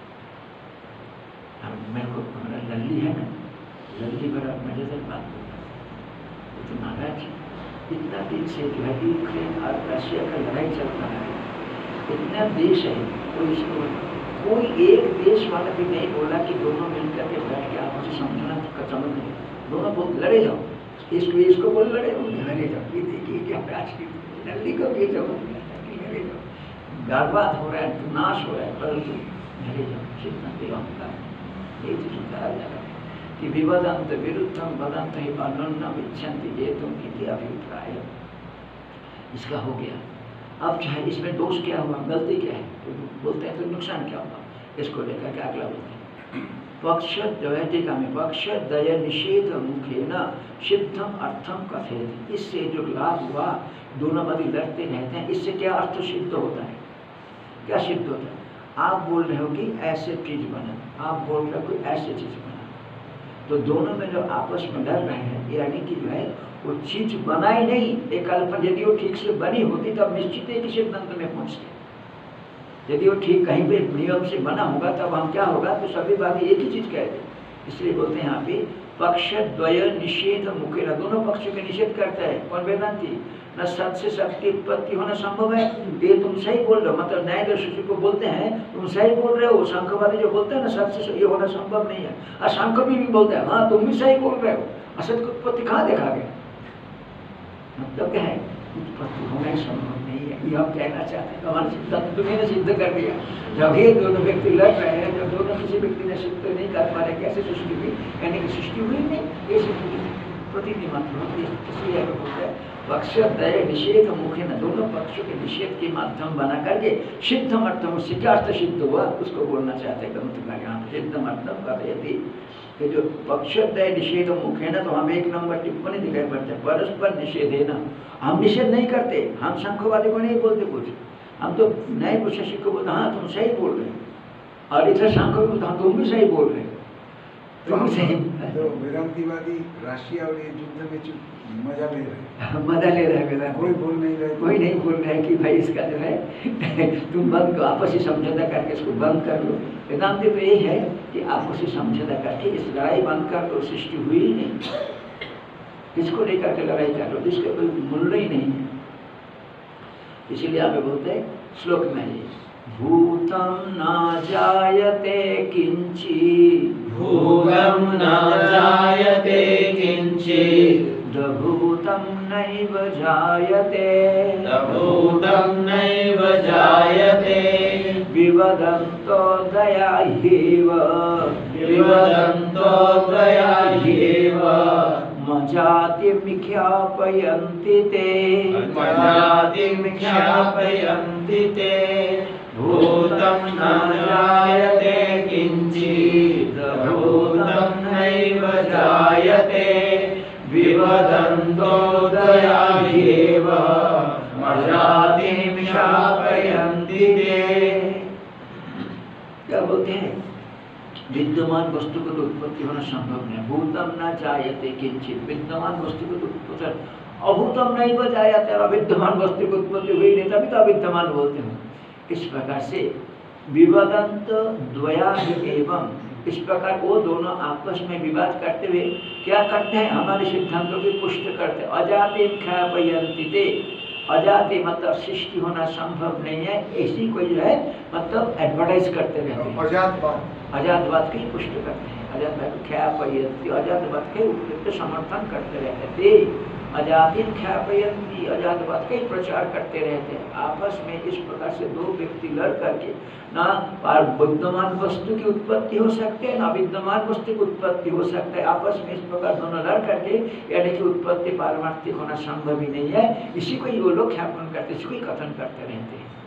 Speaker 2: मेरे को हमारा लल्ली है ना, लल्ली बड़ा मजेदार बात बोलता है। वो तो महाराज इतना दिन से जो है यूक्रेन और रशिया का लड़ाई चल रहा है, इतना देश है, कोई इसको कोई एक देश वाला भी नहीं बोला कि दोनों मिलकर के बैठ के आपस में समझना समझ नहीं, दोनों बहुत लड़े जाओ, इसको इसको बोल लड़े लड़े जाओ, ये देखिए क्या आज की लल्ली को ये जरूर लड़े जाओ, बर्बाद हो रहा है, नाश हो रहा है, परंतु लड़े जाओ, सिद्धांत अहंकार ये चीज कहा जा रहा है कि विवदंत विरुद्धम वदंत ही अनन्नम इच्छन्ति जेतुम इति अभिप्राय। इसका हो गया। अब चाहे इसमें दोष क्या हुआ, गलती क्या है, तो बोलते हैं तो नुकसान क्या हुआ, इसको लेकर के अगला बोलते हैं। पक्ष टीका में पक्ष दय निषेध मुखे न सिद्धम अर्थम कथेत। इससे जो लाभ हुआ, दोनों वादी लड़ते रहते हैं, इससे क्या अर्थ सिद्ध होता है, क्या सिद्ध होता है? आप बोल रहे हो कि ऐसे चीज बना, आप बोल रहे हो कि ऐसे चीज बना, तो दोनों में जो आपस में लड़ रहे हैं, यानी कि जो है वो चीज बना ही नहीं, एक कल्पना यदि वो ठीक से बनी होती तब निश्चित है कि सिद्धांत में पहुंचते। यदि वो ठीक कहीं पे नियम से बना होगा तब हम क्या होगा, तो सभी बात एक ही चीज कहते। इसलिए बोलते हैं यहाँ पे पक्ष द्वय निषेध मुखेन, दोनों पक्षों के निषेध करता है कौन? वेदांती। न सत से सत्य की उत्पत्ति होना संभव है, ये तुम सही बोल रहे हो, मतलब न्याय दर्शी को बोलते हैं तुम सही बोल रहे हो। शंखवादी जो बोलते हैं ना सत से ये होना संभव नहीं है, और शंख भी, भी बोलते हैं हाँ तुम भी सही बोल रहे हो, असत की उत्पत्ति कहाँ देखा गया? मतलब क्या है, उत्पत्ति होना ही संभव नहीं है, ये हम कहना चाहते हैं। हमारे सिद्धांत तुम्हें ने सिद्ध कर दिया। जब ये दोनों व्यक्ति लड़ रहे हैं, जब दोनों किसी व्यक्ति ने सिद्ध नहीं कर पा रहे कैसे सृष्टि हुई, यानी कि सृष्टि हुई नहीं, ये सृष्टि प्रतिनिधि मात्र होती है। इसलिए बोलते हैं पक्ष दय निषेध मुखे न, दोनों पक्षों के निषेध के माध्यम बना करके सिद्धम अर्थम, उससे क्या अर्थ सिद्ध हुआ उसको बोलना चाहते हैं ग्रंथकार यहाँ सिद्धम अर्थम कथयति। कि जो पक्ष दय निषेध मुखे न, तो हम एक नंबर टिप्पणी दिखाई पड़ते हैं परस्पर निषेध है ना, हम निषेध नहीं करते, हम शंखवादी को नहीं बोलते कुछ, हम तो नए प्रशासक को बोलते हाँ तुम सही बोल रहे हो, और इधर शंख को बोलते हाँ तुम भी सही बोल रहे हो।
Speaker 3: तो वेदांतिवादी राशिया और ये युद्ध में मजा ले रहे हैं,
Speaker 2: मजा ले रहे हैं वेदांत,
Speaker 3: कोई बोल नहीं रहे,
Speaker 2: कोई नहीं बोल रहे कि भाई इसका जो है तुम बंद आपसी समझौता करके इसको बंद कर लो। वेदांति तो यही है कि आपसी समझौता करके इस लड़ाई बंद कर लो, सृष्टि हुई ही नहीं, इसको लेकर के लड़ाई कर लो जिसका कोई मूल्य ही नहीं है। इसीलिए आप बोलते हैं श्लोक में ही भूतम न जायते किंचित्,
Speaker 1: भूतम न जायते किंचित्,
Speaker 2: भूतम नैव जायते,
Speaker 1: भूतम नैव जायते,
Speaker 2: विवदन्तो दया ह्येव,
Speaker 1: विवदन्तो दया ह्येव,
Speaker 2: मजातिं ख्यापयन्ति ते,
Speaker 1: मजातिं ख्यापयन्ति ते, भूतम न जायते किंचित्, भूतम नैव जायते, विवदन्तो दया ह्येव, मजातिं ख्यापयन्ति ते।
Speaker 2: क्या बोलते हैं? विद्यमान वस्तु को तो उत्पत्ति होना संभव नहीं, भूतम न जायते किंचित्, विद्यमान वस्तु को तो उत्पत्ति, अभूतम नहीं जायते, अविद्यमान वस्तु को उत्पत्ति हुई नहीं, तभी तो अविद्यमान बोलते हैं। इस प्रकार से विवदंत द्वया एवं, इस प्रकार वो दोनों आपस में विवाद करते हुए क्या करते हैं, हमारे सिद्धांतों की पुष्टि करते हैं। अजाति ख्यापयन्ति ते, अजाति मतलब सृष्टि होना संभव नहीं है, ऐसी कोई जो है मतलब एडवर्टाइज करते रहते हैं,
Speaker 3: अजातवाद
Speaker 2: अजातवाद की पुष्टि करते हैं, अजातवाद ख्यापयन्ति, अजातवाद के उपयुक्त समर्थन करते रहते थे, अजाति ख्यापयन्ति, अजातवाद का ही प्रचार करते रहते हैं। आपस में इस प्रकार से दो व्यक्ति लड़ करके ना विद्यमान वस्तु की उत्पत्ति हो सकती है ना विद्यमान वस्तु की उत्पत्ति हो सकता है, आपस में इस प्रकार दोनों लड़ करके, यानी कि उत्पत्ति पारमार्थिक होना संभव ही नहीं है, इसी को ही वो लोग ख्यापन करते, इसी को ही कथन करते रहते हैं।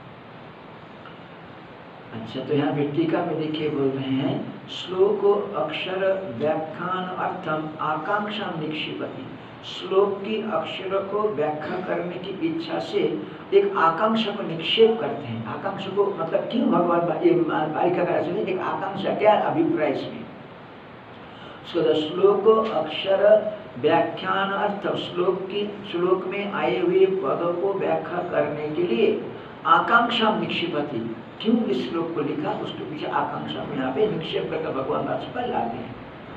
Speaker 2: अच्छा, तो यहाँ पे टीका में देखिए बोल रहे हैं श्लोक अक्षर व्याख्यान अर्थम आकांक्षा निक्षिपति, श्लोक की अक्षर को व्याख्या करने की इच्छा से एक आकांक्षा को निक्षेप करते हैं। आकांक्षा को मतलब क्यों भगवान बालिका का एक आकांक्षा क्या अभिप्राय इसमें, So the श्लोक अक्षर व्याख्यान अर्थ श्लोक की श्लोक में आए हुए पदों को व्याख्या करने के लिए आकांक्षा निक्षिपति, क्यों इस श्लोक को लिखा उसके पीछे आकांक्षा में यहाँ पे निक्षेप करके भगवान राज्यपाल लाते हैं।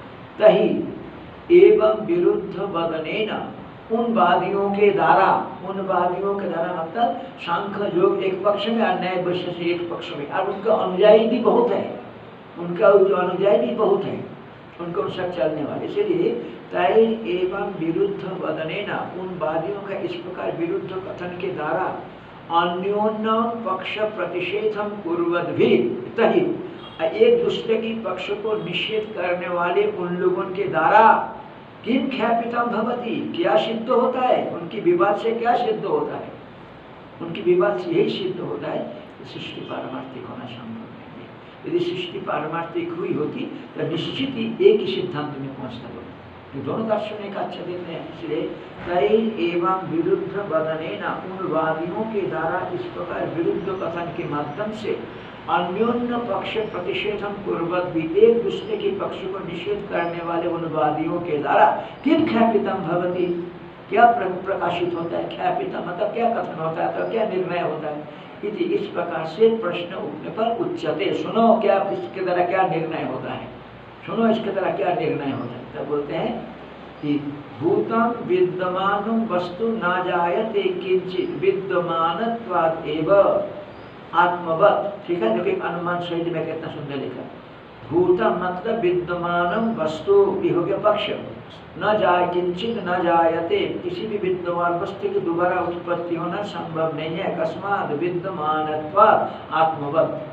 Speaker 2: तही एवं विरुद्ध वदनेन, उन वादियों के द्वारा, उन वादियों के द्वारा मतलब सांख्य योग एक पक्ष में और न्याय वैशेषिक एक पक्ष में, और उनका अनुयायी भी बहुत है, उनका जो अनुयायी भी बहुत है, उनको सब चलने वाले। इसलिए तय एवं विरुद्ध वदनेन, उन वादियों का इस प्रकार विरुद्ध कथन के द्वारा अन्योन्य पक्ष प्रतिषेधम कुर्वत भी, तही एक दूसरे की पक्ष को निषेध करने वाले उन लोगों के द्वारा किम ख्यापितम भवति, क्या सिद्ध होता है, उनकी विवाद से क्या सिद्ध होता है, उनकी विवाद से यही सिद्ध होता है कि सृष्टि पारमार्थिक होना संभव नहीं है। यदि सृष्टि पारमार्थिक हुई होती तो निश्चित ही एक ही सिद्धांत में पहुंचता होगा। तो दोनों दर्शन एक अच्छा दिन है। इसलिए तैल एवं विरुद्ध वदनेन, उन वादियों के द्वारा इस प्रकार विरुद्ध कथन के माध्यम से अन्योन्य पक्ष प्रतिषेधम पूर्वक भी एक दूसरे के पक्ष को निषेध करने वाले उन वादियों के द्वारा किम ख्यापितम भवति, क्या प्रकाशित होता है, ख्यापितम मतलब क्या कथन होता है, तो क्या निर्णय होता है, इति इस प्रकार से प्रश्न उठने पर उच्चते, सुनो क्या इसके द्वारा क्या निर्णय होता है, सुनो इसके द्वारा क्या निर्णय होता है। तब बोलते हैं कि भूतम विद्यमानं वस्तु न जायते किंचित विद्यमानत्वात् एव आत्मवत। ठीक है, देखिए अनुमान शैली में कितना सुंदर लिखा। भूतम मतलब विद्यमानम वस्तु, ये हो गया पक्ष, न जाय किंचित न जायते, किसी भी विद्यमान वस्तु की दोबारा उत्पत्ति होना संभव नहीं है, अकस्मात विद्यमानत्वात् आत्मवत।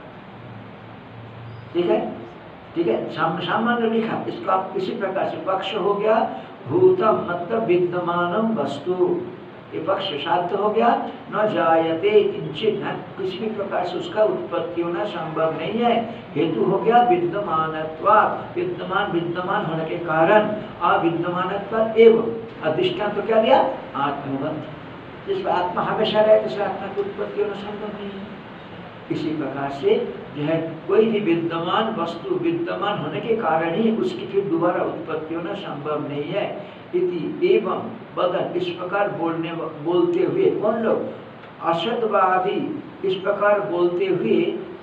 Speaker 2: ठीक है, ठीक है, सामान्य लिखा इसको आप किसी प्रकार से, पक्ष हो गया भूतम मतलब विद्यमानम वस्तु, ये पक्ष साध्य हो गया, न जायते किंचित, किसी भी प्रकार से उसका उत्पत्ति होना संभव नहीं है, हेतु हो गया विद्यमानत्वात्, विद्यमान विद्यमान होने के कारण, अविद्यमानत्वात् एवं, अधिष्ठान तो क्या दिया आत्मवत, जिसमें आत्मा हमेशा रहे तो आत्मा की उत्पत्ति होना संभव नहीं है। इसी प्रकार से जो है कोई भी विद्यमान वस्तु विद्यमान होने के कारण ही उसकी फिर दोबारा उत्पत्ति होना संभव नहीं है। इति एवं बदन, इस प्रकार बोलने बोलते हुए कौन लोग, असतवादी, इस प्रकार बोलते हुए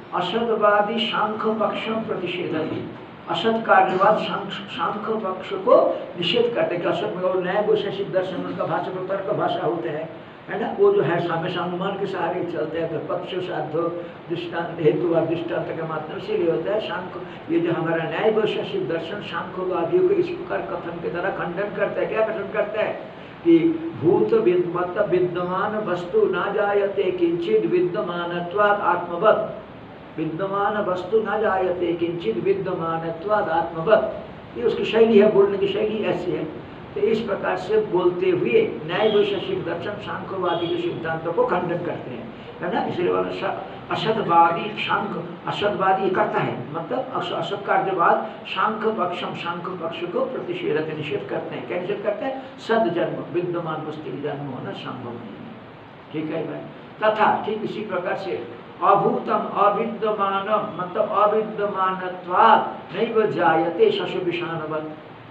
Speaker 2: असतवादी सांख्य पक्षम प्रतिषेधति, असत कार्यवाद सांख्य पक्ष को निषेध करते हैं। असत में न्याय वैशेषिक दर्शन उनका भाषा में तर्क भाषा होते हैं, है ना, वो जो है हमेशा अनुमान के सहारे चलते हैं, तो पक्ष साधो दृष्टांत हेतु और दृष्टांत के माध्यम से ये होता है। सांख्य, ये जो हमारा न्याय वैशेषिक दर्शन सांख्यवादियों को इस प्रकार कथन के द्वारा खंडन करता है। क्या कथन करता है कि भूत मतलब विद्यमान वस्तु न जायते किंचित विद्यमानत्वात् आत्मवत्, विद्यमान वस्तु न जायते किंचित विद्यमानत्वात् आत्मवत्, ये उसकी शैली है, बोलने की शैली ऐसी है। तो इस प्रकार से बोलते हुए न्याय वैशेषिक दर्शन सांख्यवादी के सिद्धांतों को खंडन करते हैं, है ना। इसलिए असतवादी सांख्य, असतवादी करता है मतलब असत कार्यवाद सांख्य पक्षम, सांख्य पक्ष को प्रतिषेध निषेध करते हैं। क्या निषेध करते हैं, सद जन्म विद्यमान वस्तु की जन्म होना संभव नहीं है। ठीक है भाई, तथा ठीक इसी प्रकार से अभूतम अविद्यमानम मतलब अविद्यमानत्वात् नैव जायते शश विषाणवत्,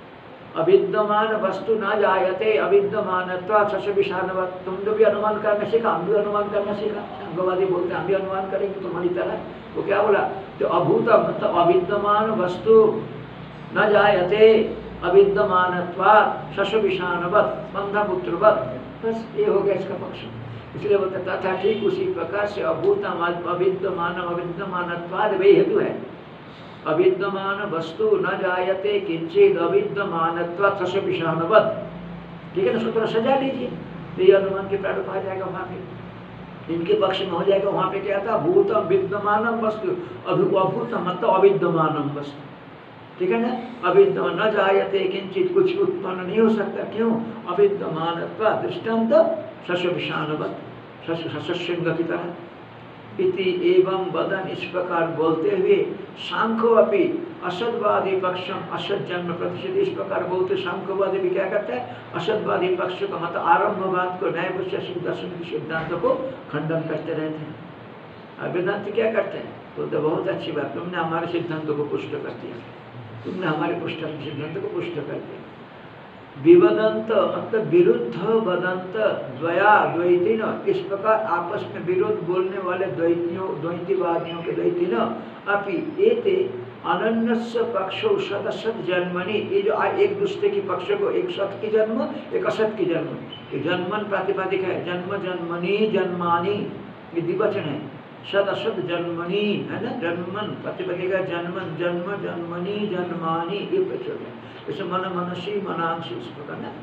Speaker 2: अविद्यमान वस्तु न जायते अविद्यमानत्वात् शश विषाणवत्। तुम जो भी अनुमान करना सीखा, हम भी अनुमान करना सीखा, सांख्यवादी बोलते हैं हम भी अनुमान करेंगे तुम्हारी तरह। वो क्या बोला, तो अभूतम मतलब अविद्यमान वस्तु न जायते अविद्यमानत्वात् शश विषाणवत् बंधपुत्रवत्, बस ये हो गया इसका पक्ष। इसलिए बोलते तथा ठीक उसी प्रकार से अभूतम अविद्यमान अविद्यमानत्वात् वे हेतु है, अविद्यमान वस्तु न जायते किंचित अविद्यमानत्वात् शश विषाणवत्। ठीक है ना, सूत्र सजा लीजिए तो ये अनुमान के प्रारूप आ जाएगा, वहाँ पे इनके पक्ष में हो जाएगा। वहाँ पे क्या था, भूतम विद्यमानम वस्तु, अभूतम मतलब अविद्यमानम वस्तु। ठीक है ना, अविद्यमान न जायते किंचित, कुछ उत्पन्न नहीं हो सकता, क्यों, अविद्यमानत्वात् दृष्टांत शश विषाणवत्, शश शशृंग की तरह। इति एवं वदन, इस प्रकार बोलते हुए सांख्यो अपि असतवादी पक्षम असत जन्म प्रतिषेध, इस प्रकार बोलते सांख्यवादी भी क्या करता है, असतवादी पक्ष का मतलब आरंभवाद को न्याय वैशेषिक दर्शन के सिद्धांतों को खंडन करते रहते हैं। वेदांत क्या करते हैं, बोलते बहुत अच्छी बात, तुमने हमारे सिद्धांतों को पुष्ट कर दिया, तुमने हमारे पुष्ट सिद्धांत को पुष्ट कर दिया। विवदंत मतलब विरुद्ध वदंत द्वया द्वैती न, इस प्रकार आपस में विरोध बोलने वाले द्वैतियों द्वैतीवादियों के द्वैती न अपि एते अनन्यस्य पक्षो सत असत जन्मनि, ये जो एक दूसरे की पक्ष को, एक सत की जन्म एक असत की जन्म, ये जन्मन प्रातिपादिक है, जन्म जन्मनि जन्मानि ये द्विवचन है, सद असद जन्मनि है ना, जन्मन प्रतिपदिक है, जन्मन जन्म जन्मनि जन्मानि ये प्रचुर है, जैसे मन मनसी मनांसी इस प्रकार ना।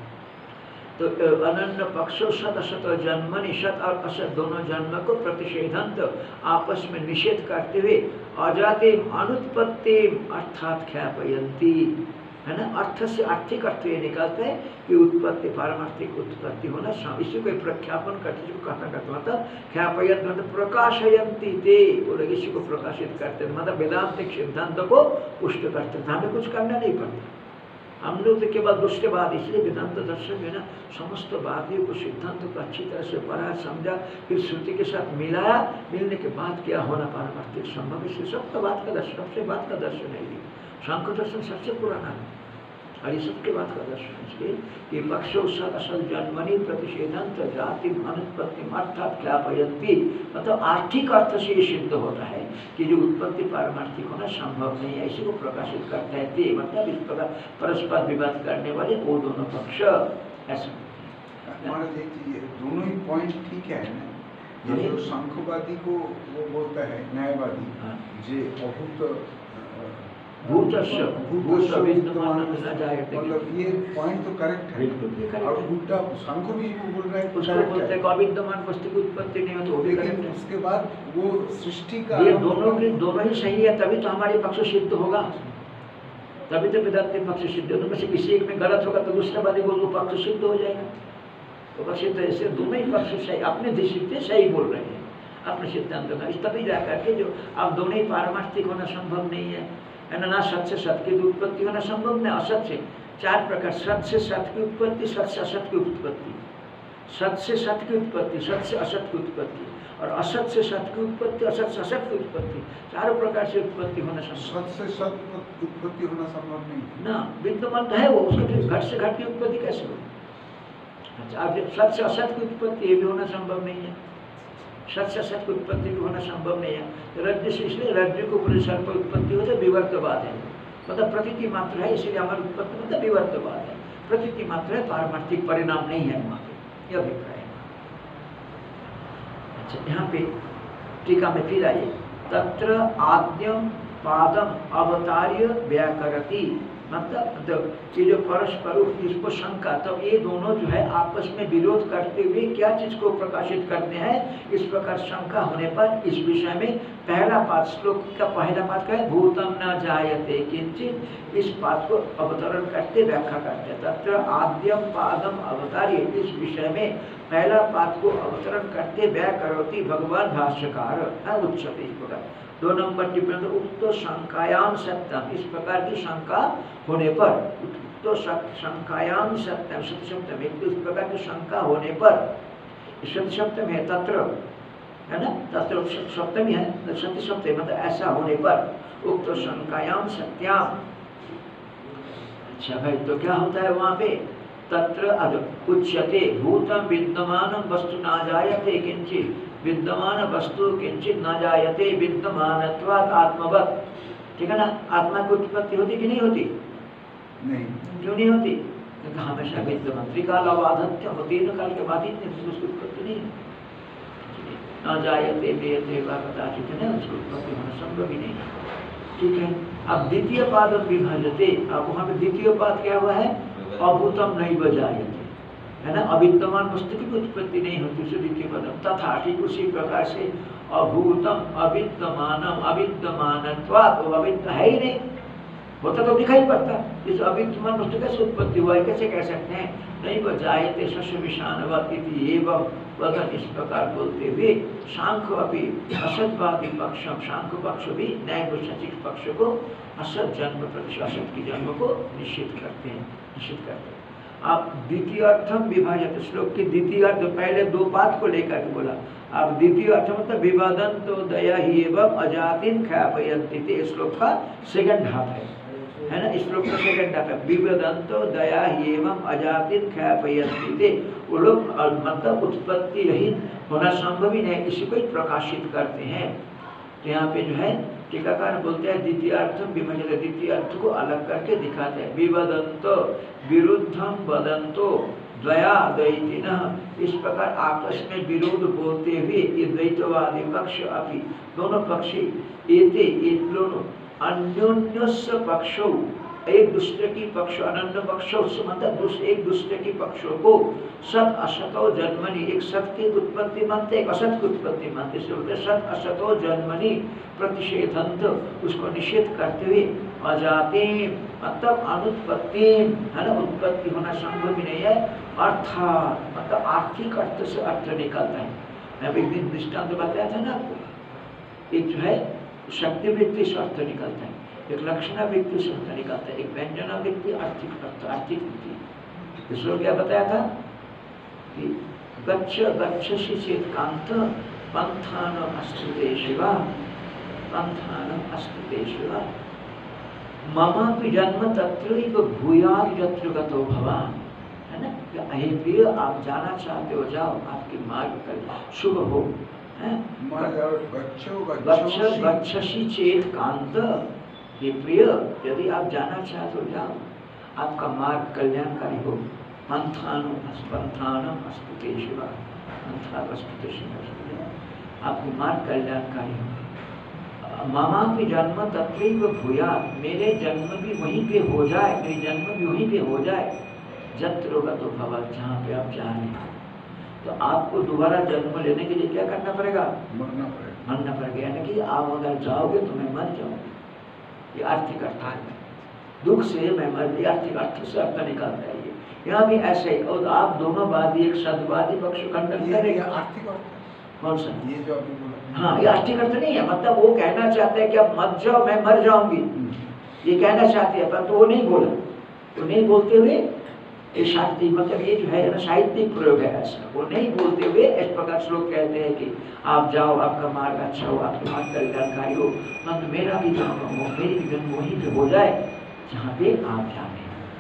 Speaker 2: तो अनन्य पक्षों सत असत जन्मनि, सत और असत दोनों जन्म को प्रतिषेधंत आपस में निषेध करते हुए अजाते अनुत्पत्ति अर्थात ख्यापयंती है ना, अर्थ से आर्थिक अर्थ ये निकालते हैं कि उत्पत्ति पारमार्थिक उत्पत्ति होना, इसी को प्रख्यापन करते, इसको कहना करते मतलब ख्यापयंत मतलब प्रकाशयंती ते, वो लोग इसी को प्रकाशित करते मतलब वेदांतिक सिद्धांत को पुष्ट करते थे। हमें कुछ करना नहीं पड़ता, हम लोग तो केवल दूसरे बात, इसलिए वेदांत दर्शन में ना समस्त बातियों को सिद्धांत को अच्छी तरह से पढ़ा समझा, फिर श्रुति के साथ मिलाया, मिलने के बाद क्या होना पारमार्थिक संभव, इसलिए सबका बात का दर्शन, सबसे बात का दर्शन है ये सांख्य दर्शन सबसे पुराना है और ये सबके बात का दर्शन, इसलिए कि पक्षो सद असल जन्मनि प्रतिषेधंत जाति अनुत्पत्ति अर्थात ख्यापयंती मतलब आर्थिक अर्थ से ये सिद्ध होता है कि जो उत्पत्ति पारमार्थिक होना संभव नहीं है, इसी को प्रकाशित करता है ते मतलब इस प्रकार परस्पर विवाद करने वाले वो दोनों पक्ष ऐसा।
Speaker 3: हमारा देखिए दोनों ही पॉइंट ठीक है ना, ये जो सांख्यवादी को वो बोलता है न्यायवादी जे अभूत
Speaker 2: भूतस्य भूत विद्यमान न जायते,
Speaker 3: मतलब ये पॉइंट तो करेक्ट है और उल्टा सांख्य भी वो बोल रहा है
Speaker 2: उसको बोलते हैं अविद्यमान वस्तु की उत्पत्ति नहीं होती, वो भी करेक्ट है।
Speaker 3: उसके बाद वो सृष्टि का
Speaker 2: ये दोनों की दोनों ही सही है, तभी तो हमारे पक्ष सिद्ध होगा, तभी तो वेदांत पक्ष सिद्ध होगा। में से किसी एक में गलत होगा तो दूसरे वाले को वो पक्ष सिद्ध हो जाएगा, तो बस ऐसे दोनों ही पक्ष सही अपने दृष्टि से सही बोल रहे हैं अपने सिद्धांत का, इस तभी जाकर के जो अब दोनों ही पारमार्थिक होना संभव नहीं है है ना, ना सत से सत की उत्पत्ति होना संभव नहीं, असत से चार प्रकार, सत से सत की उत्पत्ति, सत से असत की उत्पत्ति, सत से सत की उत्पत्ति, सत से असत की उत्पत्ति और असत से सत की उत्पत्ति, असत से असत की उत्पत्ति, चारों प्रकार से उत्पत्ति होना संभव,
Speaker 3: सत से सत उत्पत्ति होना संभव नहीं
Speaker 2: ना, विद्यमान तो है वो, उसके फिर घट से घट की उत्पत्ति कैसे हो। अच्छा अब सत से असत की उत्पत्ति ये भी होना संभव नहीं है, सत से सत की उत्पत्ति भी होना संभव नहीं है। रज्जु से इसलिए रज्जु को पूरे सर्प उत्पत्ति होती है, विवर्तवाद है मतलब प्रतीति मात्र है, इसलिए हमारी उत्पत्ति मतलब विवर्तवाद है, प्रतीति मात्र है, पारमार्थिक परिणाम नहीं है वहाँ पे, यह अभिप्राय है। अच्छा यहाँ पे टीका में फिर आइए, तत्र आद्यम पादम अवतार्य व्याकरति मतलब ये जो परस्पर इसको शंका, तो ये दोनों जो है आपस में विरोध करते हुए क्या चीज को प्रकाशित करते हैं, इस प्रकार शंका होने पर इस विषय में पहला पाठ श्लोक का पहला पाठ क्या है, भूतम न जायते किंचित, इस पाठ को अवतरण करते व्याख्या करते हैं। तत्र आद्यम पादम अवतार्य, इस विषय में पहला पाठ को अवतरण करते व्याकरोति भगवान भाष्यकार उच्चते, इस प्रकार दो नंबर टिप्पणी, उक्त शंकायाम सत्यम, इस प्रकार की शंका होने पर, उक्त शंकायाम सत्यम सत्य सप्तम, इस प्रकार की शंका होने पर सत्य सप्तम है तत्र है ना, तत्र सप्तमी है सत्य सप्तम मतलब ऐसा होने पर उक्त शंकायाम सत्याम। अच्छा भाई तो क्या होता है वहाँ पे, तत्र उच्यते भूतम विद्यमान वस्तु न जायते किंचित, विद्यमान वस्तु किंचित न जायते विद्यमानत्वात् आत्मवत्, ठीक है ना, आत्मा की उत्पत्ति होती कि नहीं होती,
Speaker 3: नहीं
Speaker 2: क्यों नहीं होती, क्योंकि हमेशा विद्यमान, त्रिकाल अबाधत्य होती है, काल के बाद ही उसकी उत्पत्ति नहीं है, न जायते देयते वा कदाचित है, उसकी उत्पत्ति होना संभव ही नहीं है, ठीक है। अब द्वितीय पाद विभाजते, अब वहाँ पे द्वितीय पाद क्या हुआ है, अभूतम नहीं बजायते है ना, अविद्यमान वस्तु की उत्पत्ति नहीं होती, उसे द्वितीय पदम तथा ठीक उसी प्रकार से अभूतम अविद्यमानम अविद्यमानत्वात्, वो अविद्य है ही नहीं, होता तो दिखाई पड़ता, इस अविद्यमान वस्तु कैसे उत्पत्ति हुआ है, कैसे कह सकते हैं, नहीं बजायते शस्य विषाणवत् इति एवं वदन, इस प्रकार बोलते हुए सांख्य अभी असतवादी पक्षम, सांख्य पक्ष भी न्याय सचिव पक्ष को असत जन्म प्रति असत की जन्म को निश्चित करते हैं, निश्चित करते हैं। आप द्वितीय अर्थम विभाजित, श्लोक की द्वितीय अर्थ पहले दो पाठ को लेकर के बोला, अब द्वितीय अर्थ मतलब विवादन तो दया ही एवं अजातिन ख्यापयन्ति, श्लोक का सेकंड हाफ है, है ना। श्लोक का सेकंड हाफ है, विवदंतो दया एवं अजातिन ख्यापयन्ति थे, वो लोग मतलब उत्पत्ति रहित होना संभव ही नहीं, इसी को ही प्रकाशित करते हैं। तो यहाँ पे जो है टीकाकार बोलते हैं द्वितीय अर्थ विभजन, द्वितीय अर्थ को अलग करके दिखाते हैं। विवदंतो विरुद्धम वदंतो द्वया द्वैतिनः, इस प्रकार आपस में विरोध बोलते हुए ये द्वैतवादी पक्ष अभी दोनों पक्षी एते ये दोनों अन्योन्यस्य पक्षों, एक दूसरे की पक्ष अनन्य पक्षों से मतलब दूसरे एक दूसरे की पक्षों को सत असतो जन्मनि, एक सत की उत्पत्ति मानते एक असत की उत्पत्ति मानते, सत असतो जन्मनि प्रतिषेधंत, उसको निषेध करते हुए अजाते मतलब अनुत्पत्ति है ना, उत्पत्ति होना संभव ही नहीं है, अर्थात मतलब आर्थिक अर्थ से अर्थ निकलता है। मैं एक दिन दृष्टांत बताया था ना आपको, एक जो है शक्ति वृत्ति से अर्थ निकलता है, एक लक्षणा व्यक्ति से अर्थ निकलता है, एक व्यंजना व्यक्ति आर्थिक अर्थ आर्थिक व्यक्ति। इसलिए क्या बताया था कि गच्छ गच्छसि चेत् कांत पंथानम अस्तुते शिवा, पंथानम अस्तुते शिवा, ममापि जन्म तत्रैव भूयात् यत्र गतो भवान्, है ना। हे प्रिय आप जाना चाहते हो जाओ, आपकी मार्ग कर शुभ हो, गच्छसि चेत् कांत, ये प्रिय यदि आप जाना चाहते हो जाओ, आपका मार्ग कल्याणकारी हो। पंथानम पंथानम अस्तुते शिवा, पंथा अस्तुते शिवा, आपकी मार्ग कल्याणकारी हो। मामापि जन्म तत्रैव भूयात्, मेरे जन्म भी वहीं पे हो जाए, मेरी जन्म भी वहीं पे हो जाए, यत्र गतो भवान्, जहाँ पे आप जा रहे हैं। तो आपको दोबारा जन्म लेने के लिए क्या करना पड़ेगा?
Speaker 3: मरना पड़ेगा,
Speaker 2: मरना पड़ेगा, यानी कि आप अगर जाओगे तो मैं मर जाऊंगी, ये आर्थिक अर्थ है। दुख से मैं मर, ये आर्थिक अर्थ से अर्थ निकालता है। ये यहाँ भी ऐसे ही, और आप दोनों वादी एक सदवादी पक्ष खंडन करेंगे।
Speaker 3: आर्थिक अर्थ
Speaker 2: कौन सा?
Speaker 3: ये जो अभी बोला,
Speaker 2: हाँ ये आर्थिक अर्थ नहीं है, मतलब वो कहना चाहते हैं कि आप मत जाओ मैं मर जाऊंगी, ये कहना चाहते हैं, पर तो वो नहीं बोला, वो नहीं बोलते हुए ये शास्त्रीय मतलब ये जो है ना साहित्यिक प्रयोग है ऐसा, वो नहीं बोलते हुए इस प्रकार से लोग कहते हैं कि आप जाओ, आपका मार्ग अच्छा हो, आपके मार्ग कल्याणकारी हो, मतलब मेरा भी जन्म हो, मेरी भी जन्म वहीं पे हो जाए जहाँ पे आप जाने।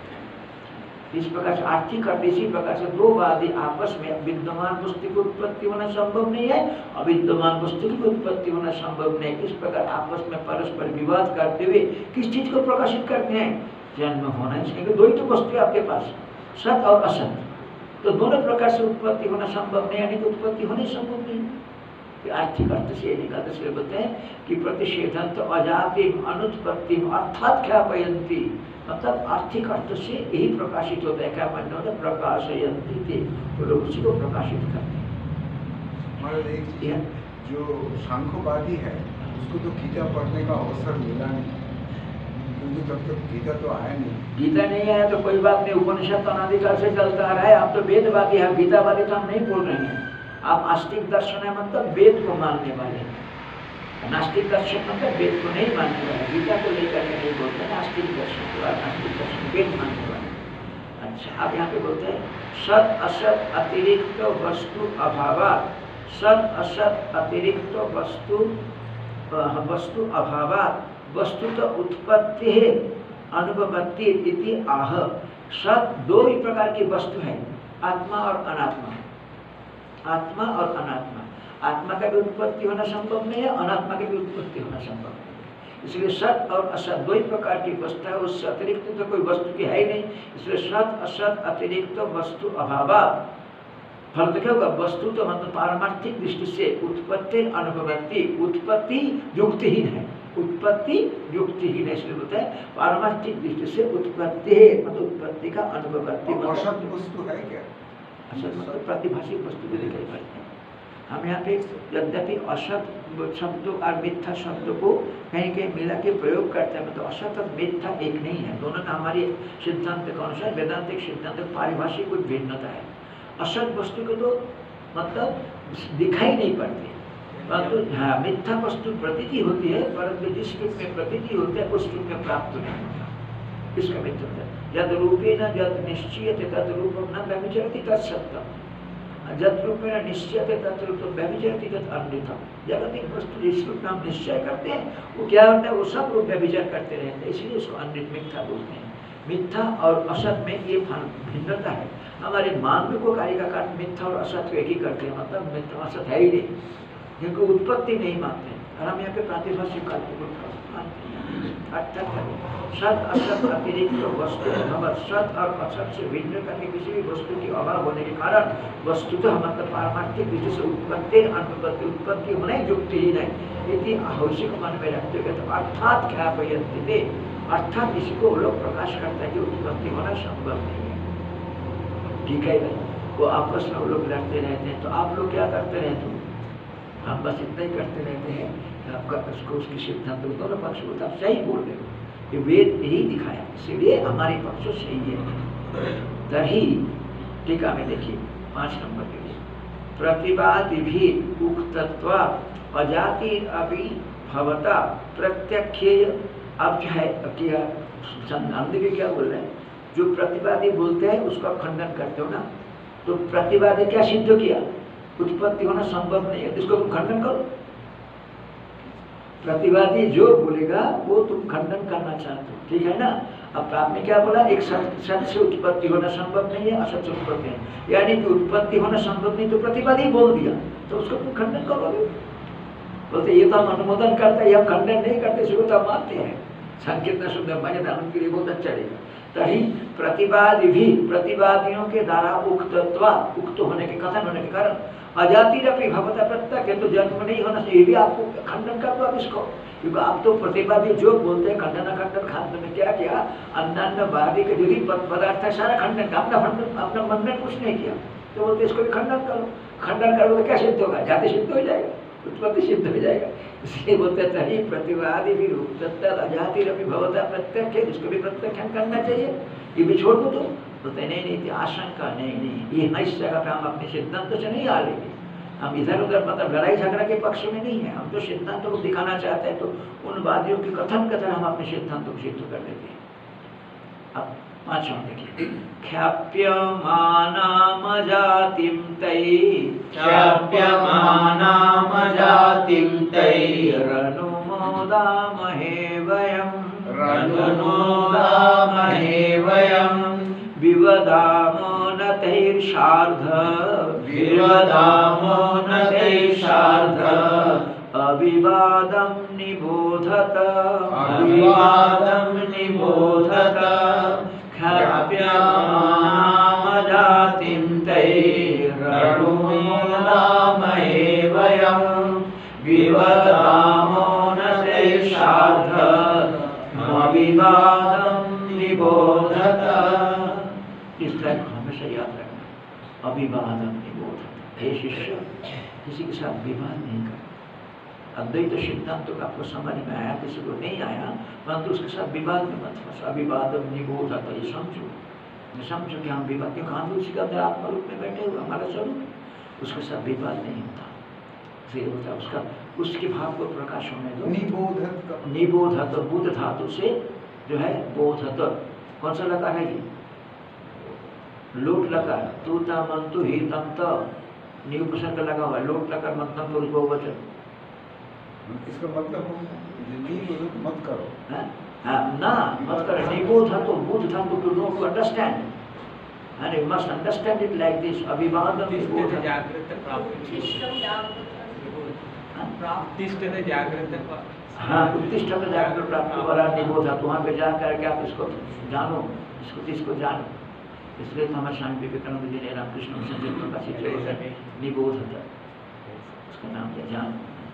Speaker 2: इस प्रकार से आर्थिक अर्थ, इसी प्रकार से दो वादी आपस में विद्यमान वस्तु की उत्पत्ति होना संभव नहीं है, अविद्यमान वस्तु की उत्पत्ति होना संभव नहीं। इस प्रकार आपस में परस्पर विवाद करते हुए किस चीज को प्रकाशित करते हैं? जन्म होना चाहिए। दो ही तो वस्तु है आपके पास, सत और असत, तो दोनों प्रकार से उत्पत्ति होना संभव नहीं, यानी कि उत्पत्ति होनी संभव नहीं। आर्थिक अर्थ से ये निकालते से बोलते हैं कि प्रतिषेधंत अजाति अनुत्पत्ति अर्थात क्या पयंती, मतलब आर्थिक अर्थ से यही प्रकाशित होता है। क्या मानना होता है? प्रकाशयंती थे, तो लोग उसी को प्रकाशित करते हैं।
Speaker 3: हमारे एक चीज जो सांख्यवादी है उसको तो गीता पढ़ने का अवसर मिला नहीं, क्योंकि तब तक गीता तो आया नहीं।
Speaker 2: गीता नहीं आया तो कोई बात नहीं, उपनिषद तो अनादिकाल से चलता आ रहा है। आप तो वेदवादी है, गीतावादी तो हम नहीं बोल रहे हैं। आप आस्तिक दर्शन है मतलब वेद को मानने वाले, नास्तिक दर्शन मतलब वेद को नहीं मानने वाले, गीता को लेकर के नहीं बोलते, नास्तिक दर्शन के बाद नास्तिक दर्शन वेद मानने वाले। अच्छा, अब यहाँ पे बोलते हैं सत असत अतिरिक्त वस्तु अभावात्, सत असत अतिरिक्त वस्तु वस्तु अभावात् वस्तुतः उत्पत्ति है अनुभवती इति आह। सत दो ही प्रकार की वस्तु है, आत्मा और अनात्मा, आत्मा और अनात्मा। आत्मा का भी उत्पत्ति होना संभव नहीं है, अनात्मा की भी उत्पत्ति होना संभव नहीं। इसलिए सत और असत दो ही प्रकार की वस्तु है, उससे अतिरिक्त तो कोई वस्तु की है ही नहीं। इसलिए सत असत अतिरिक्त वस्तु अभावात्, फल तो क्या होगा? वस्तु तो मतलब पारमार्थिक दृष्टि से उत्पत्ति अनुभवती, उत्पत्ति युक्तिहीन है, उत्पत्ति युक्तिहीन है। इसलिए बोलते हैं पारमार्थिक दृष्टि से उत्पत्ति है, मतलब उत्पत्ति का अनुभवती।
Speaker 3: असत वस्तु है क्या?
Speaker 2: असत मतलब प्रतिभाषिक वस्तु भी दिखाई पड़ते हैं। हम यहाँ पे यद्यपि असत शब्दों और मिथ्या शब्दों को कहीं कहीं मिला के प्रयोग करते हैं, मतलब असत और मिथ्या एक नहीं है, दोनों में हमारे सिद्धांत के अनुसार वेदांतिक सिद्धांत पारिभाषिक कुछ भिन्नता है। असत वस्तु को तो मतलब दिखाई नहीं पड़ती, परंतु हाँ मिथ्या वस्तु प्रतीति होती है, परंतु जिस रूप में प्रतीति होती है उस रूप में प्राप्त नहीं होता, इसका मिथ्या। यद रूपे न यद निश्चयते तद रूपम न व्यभिचरति तत्सत्यम। जत रूपेण निश्चयते तत रूपम व्यभिचरति तत् अन्यथा। जगतिक वस्तु जिस रूप में हम निश्चय करते हैं वो क्या होता है, वो सब रूप व्यभिचार करते रहते हैं, इसलिए उसको अन्य मिथ्या बोलते हैं। मिथ्या और असत में ये भिन्नता है। हमारे मानव को कार्य का कारण मिथ्या और असत को एक ही करते हैं, मतलब मिथ्या असत है ही नहीं, जिनको उत्पत्ति नहीं मानते हैं। और हम यहाँ पे प्रातिभाषिक कार्य को मानते हैं। अर्थात सत असत अतिरिक्त वस्तु हमारे सत और असत से भिन्न करके किसी भी वस्तु की अभाव होने के कारण वस्तु तो मतलब पारमार्थिक विधि से उत्पत्ति अनुपत्ति उत्पत्ति होना ही युक्ति ही नहीं, यदि आवश्यक मन में रखते हुए तो अर्थात क्या प्रयत्न, अर्थात इसी को वो लोग प्रकाश करता है कि उत्पत्ति होना संभव नहीं है। ठीक है भाई, वो आपस में वो लोग लड़ते रहते हैं, तो आप लोग क्या करते रहते हैं? हम बस इतना ही करते रहते हैं, आपका उसको उसकी सिद्धांत दोनों पक्ष को आप सही बोल रहे हो, ये वेद यही दिखाया, इसलिए हमारे पक्ष सही है। तभी टीका में देखिए पांच नंबर के लिए, प्रतिवादी भी उक्तत्व अजाति अभी भवता प्रत्यक्षेय। अब जो है क्या संबंध के क्या बोल रहे हैं, जो प्रतिवादी बोलते हैं उसका खंडन करते हो ना, तो प्रतिवादी क्या सिद्ध किया, उत्पत्ति होना संभव नहीं है, इसको तुम खंडन करो। प्रतिवादी जो बोलेगा वो तुम खंडन करना चाहते हो, ठीक है ना। अब आपने क्या बोला, एक सत से उत्पत्ति होना संभव नहीं है, असत से उत्पत्ति है, यानी कि उत्पत्ति होना संभव नहीं, तो प्रतिवादी बोल दिया, तो उसको तुम खंडन करोगे। बोलते ये तो हम अनुमोदन करते हैं, हम खंडन नहीं करते, इसको तो हम मानते हैं। संकीर्तन शुद्ध मर्यादा के लिए बहुत अच्छा रहेगा। तभी प्रतिवादी भी प्रतिवादियों के द्वारा उक्तत्व उक्त होने के कथन होने के कारण अजाति रपि भवता प्रत्यक्ष, तो जन्म नहीं होना चाहिए, भी आपको खंडन कर दो आप इसको, क्योंकि आप तो प्रतिवादी जो बोलते हैं खंडन खंडन खान में क्या किया, अन्नवादी के जो भी पदार्थ है सारा खंडन का, अपना खंडन अपना मंडन कुछ नहीं किया, तो बोलते इसको भी खंडन करो। खंडन करोगे तो क्या सिद्ध होगा, जाति सिद्ध हो जाएगा, उत्पत्ति सिद्ध हो जाएगा। इसलिए बोलते तभी प्रतिवादी भी अजाति रपि भवता प्रत्यक्ष, इसको भी प्रत्याख्यान करना चाहिए, ये भी छोड़ दो। तो बोलते नहीं नहीं आशंका नहीं नहीं ये इस जगह पे हम अपने सिद्धांत से नहीं आ लेंगे, हम इधर उधर मतलब लड़ाई झगड़ा के पक्ष में नहीं है, हम तो सिद्धांतों को दिखाना चाहते हैं, तो उन वादियों के कथन कथन हम अपने सिद्धांतों को सिद्ध कर लेते हैं। अब पांचवा देखिए, ख्याप्यमानाम जातिम तै
Speaker 1: ख्याप्यमानाम जातिम तै
Speaker 2: रनुमोदामहे वयम्
Speaker 1: रनुमोदामहे वयम्
Speaker 2: विवदामो न तैर्षार्ध
Speaker 1: विवदामो न तैर्षार्ध
Speaker 2: अविवादं निबोधत
Speaker 1: अविवादं निबोधत ख्याप्यमानाम जातिं तैरनुमोदामहे वयम् विवदामो न तैर्षार्ध अविवादं निबोधत।
Speaker 2: इस लाइन को हमेशा याद रखना, अविवादम निबोधत। हे शिष्य, किसी के साथ विवाद नहीं करना। अद्वैत सिद्धांत तो आपको समझ में आया, किसी को नहीं आया, परंतु उसके साथ विवाद में मत फंस। अविवादम निबोधत, ये समझो, समझो कि हम विवाद, क्योंकि हम उसी का अंदर आत्मा रूप में बैठे हुए हमारा स्वरूप, उसके साथ विवाद नहीं होता। इसलिए होता उसका उसके भाव को प्रकाश होने दो।
Speaker 3: निबोधत,
Speaker 2: निबोधत बुध धातु से जो है बोधत, कौन सा लकार है जी, लोट लकार, तू ता मंतु ही तम त निउपसर्ग लगा हुआ, लोट लकार मध्यम पुरुष बहुवचन।
Speaker 3: इसका मतलब निबोधत मत करो,
Speaker 2: हाँ ना मत करो, निबोधत बुध धातु to know, to understand, and you must understand it like this, अविवादम निबोधत।
Speaker 1: जागृत प्राप्ति प्राप्तिष्ठते जागृत,
Speaker 2: हाँ उत्तिष्ठत जागृत प्राप्ति वाला निबोधत, वहाँ पे जा करके आप इसको जानो, इसको इसको जानो। इसलिए तो हमारे स्वामी विवेकानंद जी ने रामकृष्ण मिशन से प्रकाशित निबोधत उसका नाम दिया, जान।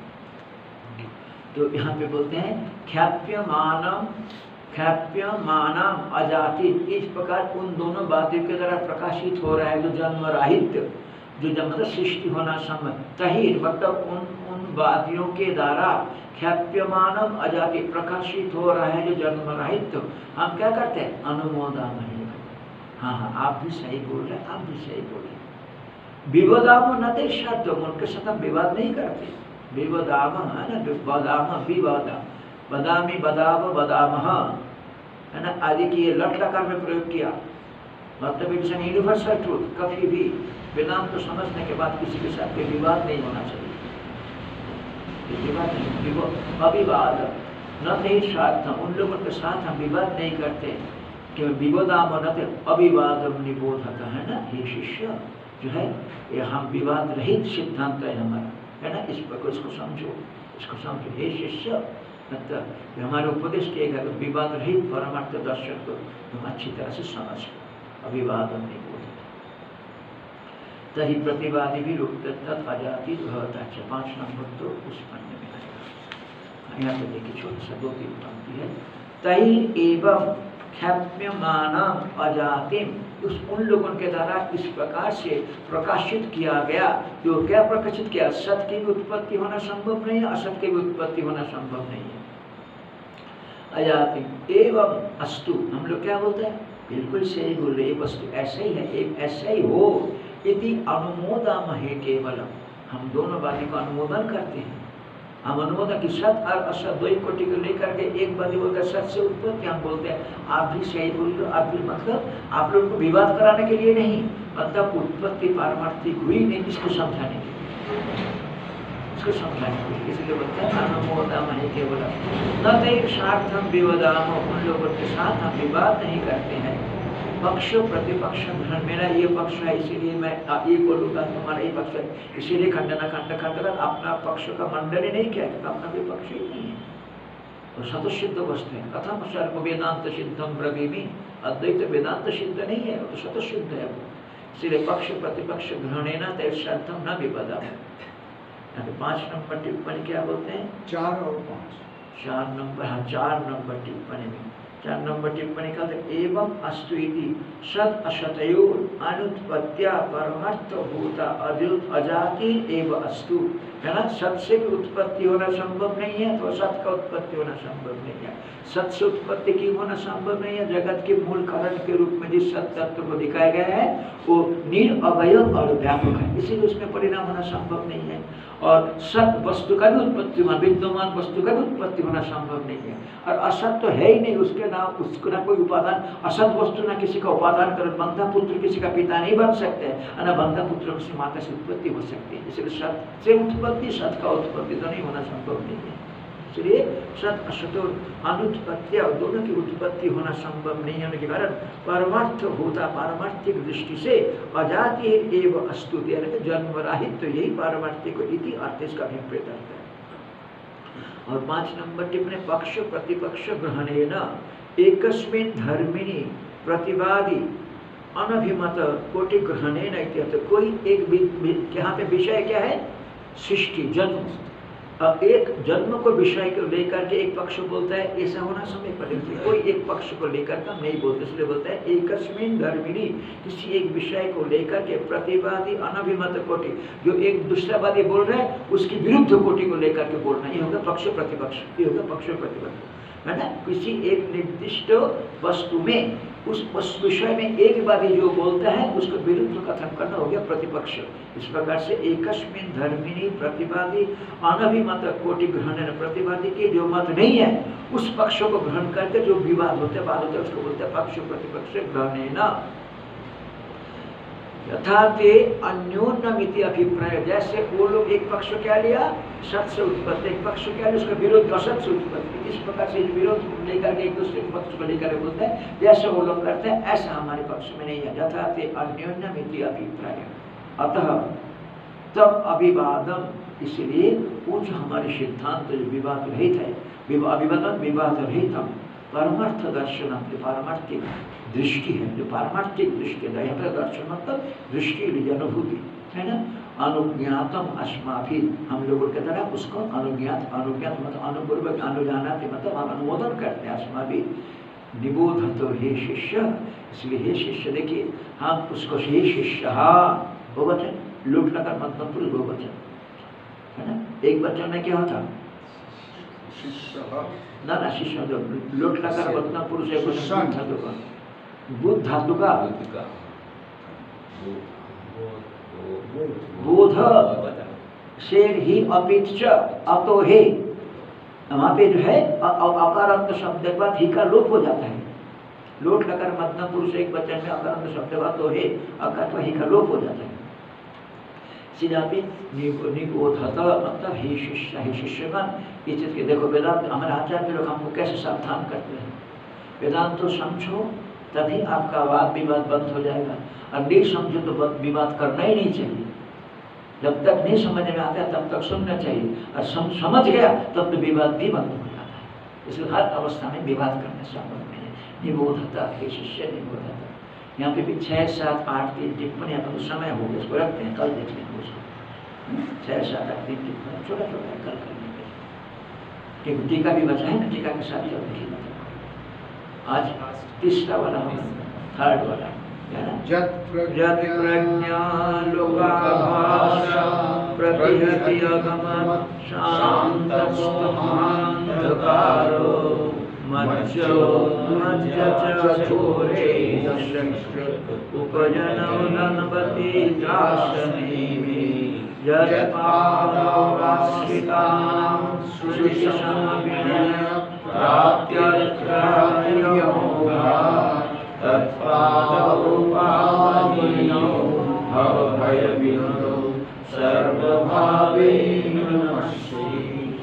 Speaker 2: तो यहाँ पे बोलते हैं ख्याप्यमानम ख्याप्यमानम अजाति, इस प्रकार उन दोनों बातों के द्वारा प्रकाशित हो रहा है जो जन्म राहित्य, जो मतलब सृष्टि होना संभव, तही मतलब उन उन वादियों के द्वारा ख्याप्यमानम अजाति प्रकाशित हो रहा है जो जन्म राहित्य, हम क्या करते हैं, अनुमोदन है। हाँ हाँ आप भी सही बोल रहे हैं, आप भी सही बोल रहे हैं। विवदाम न ते शब्द, उनके साथ हम विवाद नहीं करते। विवदाम है ना, बदाम विवादाम, बदामी बदाम बदाम है ना, आदि की ये लट लकार में प्रयोग किया, मतलब इट्स एन यूनिवर्सल ट्रूथ। कभी भी वेदांत को समझने के बाद किसी के साथ कोई विवाद नहीं होना चाहिए। विवाद नहीं, अविवाद न तेषार्थम, उन लोगों के साथ हम विवाद नहीं करते कि विवादाम न अविवादम निबोधता, है ना। ये शिष्य जो है ये हम विवाद रहित सिद्धांत है हमारा, है ना। इस पर इसको समझो, इसको समझो। हे शिष्य, मतलब हमारे उपदेश किए गए विवाद रहित परमार्थ दर्शन को तुम अच्छी तरह से समझ, अविवादम निबोधता। तही प्रतिवादी भी रूप तत् अजाति भवता। पाँच नंबर तो उस पन्ने में आएगा। यहाँ पे देखिए छोटा सा दो तीन पंक्ति है। तही एवं ख्याप्यमानम अजातिम, उस उन लोगों के द्वारा इस प्रकार से प्रकाशित किया गया, जो क्या प्रकाशित किया, सत्य की भी उत्पत्ति होना संभव नहीं है, असत की भी उत्पत्ति होना संभव नहीं है। अजातिम एवं अस्तु, हम लोग क्या बोलते हैं, बिल्कुल सही बोल रहे, वस्तु ऐसे ही है, एक ऐसा ही हो, इति अनुमोदामहे केवलम, हम दोनों वादी को अनुमोदन करते हैं। हम अनुमोदन की सत और असत दो कोटि को लेकर के एक वादी बोलकर सत से उत्पत्ति हम बोलते हैं। आप भी सही बोल रहे हो, आप भी, मतलब आप लोगों को विवाद कराने के लिए नहीं, मतलब उत्पत्ति पारमार्थिक हुई नहीं, इसको समझाने के लिए, इसको समझाने के लिए, इसलिए बोलते हैं अनुमोदामहे केवलम न तेषार्थम विवदामो, उन लोगों के साथ हम विवाद नहीं करते हैं। पक्ष प्रतिपक्ष ग्रहण, मेरा ये पक्ष है इसीलिए मैं ये बोलूँगा, तुम्हारा ये पक्ष है इसीलिए खंडना खंड खंड अपना पक्ष का मंडन ही नहीं किया, अपना भी पक्ष ही नहीं है। तो सतसिद्ध वस्तु है। कथम सर्व वेदांत सिद्धम ब्रवीमि, अद्वैत वेदांत सिद्ध नहीं है, तो सतसिद्ध है वो, इसलिए पक्ष प्रतिपक्ष ग्रहणेन तेषार्थम न विपदामि। पाँच नंबर टिप्पणी क्या बोलते हैं,
Speaker 3: चार और पाँच,
Speaker 2: चार नंबर, हाँ चार नंबर टिप्पणी में, चार नंबर टिप्पणी का एवं अस्तु इति सत असतयोर अनुत्पत्त्या परमार्थ भूता अजाति एव अस्तु, है ना। सत से भी उत्पत्ति होना संभव नहीं है, तो सत का उत्पत्ति होना संभव नहीं है। सत से उत्पत्ति की होना संभव नहीं है। जगत के मूल कारण के रूप में जिस सत तत्व को दिखाया गया है वो निरअवयव और व्यापक है, इसीलिए उसमें परिणाम होना संभव नहीं है। और सत वस्तु का भी उत्पत्ति होना, विद्यमान वस्तु का भी उत्पत्ति होना संभव नहीं है। और असत तो है ही नहीं, उसके ना उसको ना कोई उपादान, असत वस्तु ना किसी का उपादान कर, बंधा पुत्र किसी का पिता नहीं बन सकते हैं, ना बंधा पुत्र किसी माता से उत्पत्ति हो सकती है। इसलिए सत से उत्पत्ति, सत का उत्पत्ति तो नहीं होना संभव नहीं है। इसलिए सत असत और अनुत्पत्तिया दोनों की उत्पत्ति होना संभव नहीं होने के कारण परमार्थ भूता, पारमार्थिक दृष्टि से अजाति एवं अस्तु, जन्म राहित, तो यही पारमार्थिक इति अर्थ इसका अभिप्रेत अर्थ है। और पांच नंबर टिप्पणी पक्ष प्रतिपक्ष ग्रहणेन एकस्मिन् धर्मिणि प्रतिवादी अनभिमत कोटि ग्रहणेन इत्यर्थ। कोई एक, यहाँ पे विषय क्या है, सृष्टि, जन्म। अब एक जन्म को विषय को लेकर के एक पक्ष बोलता है, ऐसा होना समय पर कोई एक पक्ष को लेकर का नहीं बोलते, इसलिए बोलता है एकस्मिन् धर्मिणि, किसी एक विषय को लेकर के प्रतिवादी अनभिमत कोटि, जो एक दूसरा वादी बोल रहा है उसकी विरुद्ध कोटि को लेकर के बोलना, ये होगा पक्ष प्रतिपक्ष, ये होगा पक्ष प्रतिपक्ष, है ना। किसी एक निर्दिष्ट वस्तु में उस उस विषय में एक वादी जो बोलता है उसको विरुद्ध कथन करना हो गया प्रतिपक्ष। इस प्रकार से एकस्मिन् धर्मिणि प्रतिवादी अनभिमत कोटि ग्रहण, प्रतिवादी के जो मत नहीं है उस पक्ष को ग्रहण करके जो विवाद होते हैं, बात होते हैं, उसको बोलते हैं पक्ष प्रतिपक्ष ग्रहणेन। यथा ते अन्योन्यमिति अभिप्राय, जैसे वो लोग एक पक्ष क्या लिया, सत से उत्पत्ति, एक पक्ष क्या लिया उसका विरोध असत से उत्पत्ति, इस प्रकार से विरोध लेकर के एक दूसरे पक्ष को लेकर बोलते हैं, जैसे वो लोग करते हैं ऐसा हमारे पक्ष में नहीं है। यथा ते अन्योन्यमिति अभिप्राय, अतः तब अविवादम, इसलिए वो जो हमारे सिद्धांत जो विवाद रहित है, अविवादम विवाद रहितम परमार्थ दर्शन, पारमार्थिक दृष्टि है, जो पारमार्थिक दृष्टि है, यहाँ पर दर्शन मतलब दृष्टि, अनुभूति, है ना। अनुज्ञातम अस्माभि, हम लोगों के द्वारा उसको अनुज्ञात, अनुज्ञात मतलब अनुपूर्वक, अनुजानाति मतलब हम अनुमोदन करते हैं, अस्माभि निबोध तो हे शिष्य, इसलिए हे शिष्य देखिए हम उसको हे शिष्य, बहुवचन लूट लकर मतलब पुरुष बहुवचन, है ना। एक वचन में क्या होता, ना ना शिष्य, जो लोट लकार मतलब पुरुष है, बुद्ध धातु का, बुद्ध धातु का बोध शेर ही अपित च अतो हे, वहाँ पे जो है अकारांत शब्द के बाद ही का लोप हो जाता है, लोट लकार मध्यम पुरुष एक वचन में अकार शब्द हुआ तो है अकार वही का लोप हो जाता है। सिद्धापि निबोधता मतलब हे शिष्य हे शिष्यगण इस चीज के देखो वेदांत हमारे आचार्य लोग हमको कैसे सावधान करते हैं। वेदांत तो समझो तभी आपका वाद विवाद बंद हो जाएगा और नहीं समझो तो विवाद करना ही नहीं चाहिए। जब तक नहीं समझ में आता तब तक सुनना चाहिए और सम, समझ गया तब तो विवाद भी बंद हो जाता है। इसलिए हर अवस्था में विवाद करने संभव नहीं है। निबोधता हे शिष्य निबोधता। यहाँ पे भी छः सात आठ तीन टिप्पणी अपन समय हो गया उसको रखते हैं, कल देख लेंगे उसको। छः सात आठ तीन टिप्पणी छोटा छोटा कल कर लेंगे। टीका भी बचा है ना, टीका के साथ चल देखिए आज तीसरा वाला होगा, थर्ड वाला
Speaker 3: जत
Speaker 2: प्रज्ञा लोकाभाषा प्रतिहति अगमत् शान्तस्तु महान्धकारो मज्जो मज्ज च चोरे उपजनो धनपति दाशनेमि यत्पादौराश्रितानां श्रुतिसमविनय प्राप्त्यर्थायोगात् तत्पादौपादिनो भवभयविनो सर्वभावेन नमस्ते।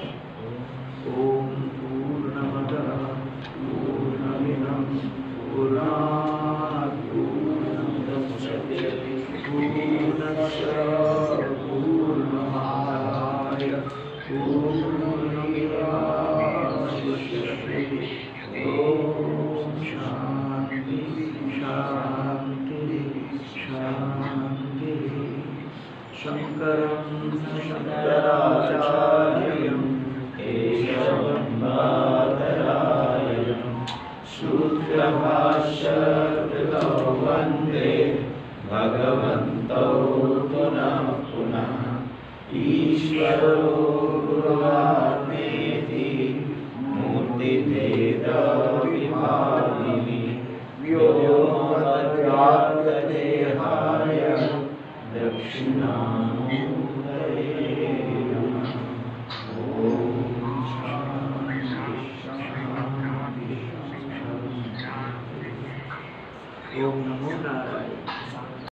Speaker 2: ओम पूर्णमदः पूर्णमिदं पूर्णात् पूर्णमुदच्यते पूर्णस्य पूर्णमादाय पूर्णमेवावशिष्यते। ओम शांति शांति शांति। शंकरं शंकराचार्यं केशवं बादरायणं सूत्रभाष्यकृतौ वन्दे भगवन्तौ पुनः पुनः। ईश्वरो गुरुरात्मेति मूर्तिभेदविभागिनि व्योमवद्व्याप्तदेहाय दक्षिणामूर्तये नमः। ओम शांति शांति शांति। ओम नमो नारायण।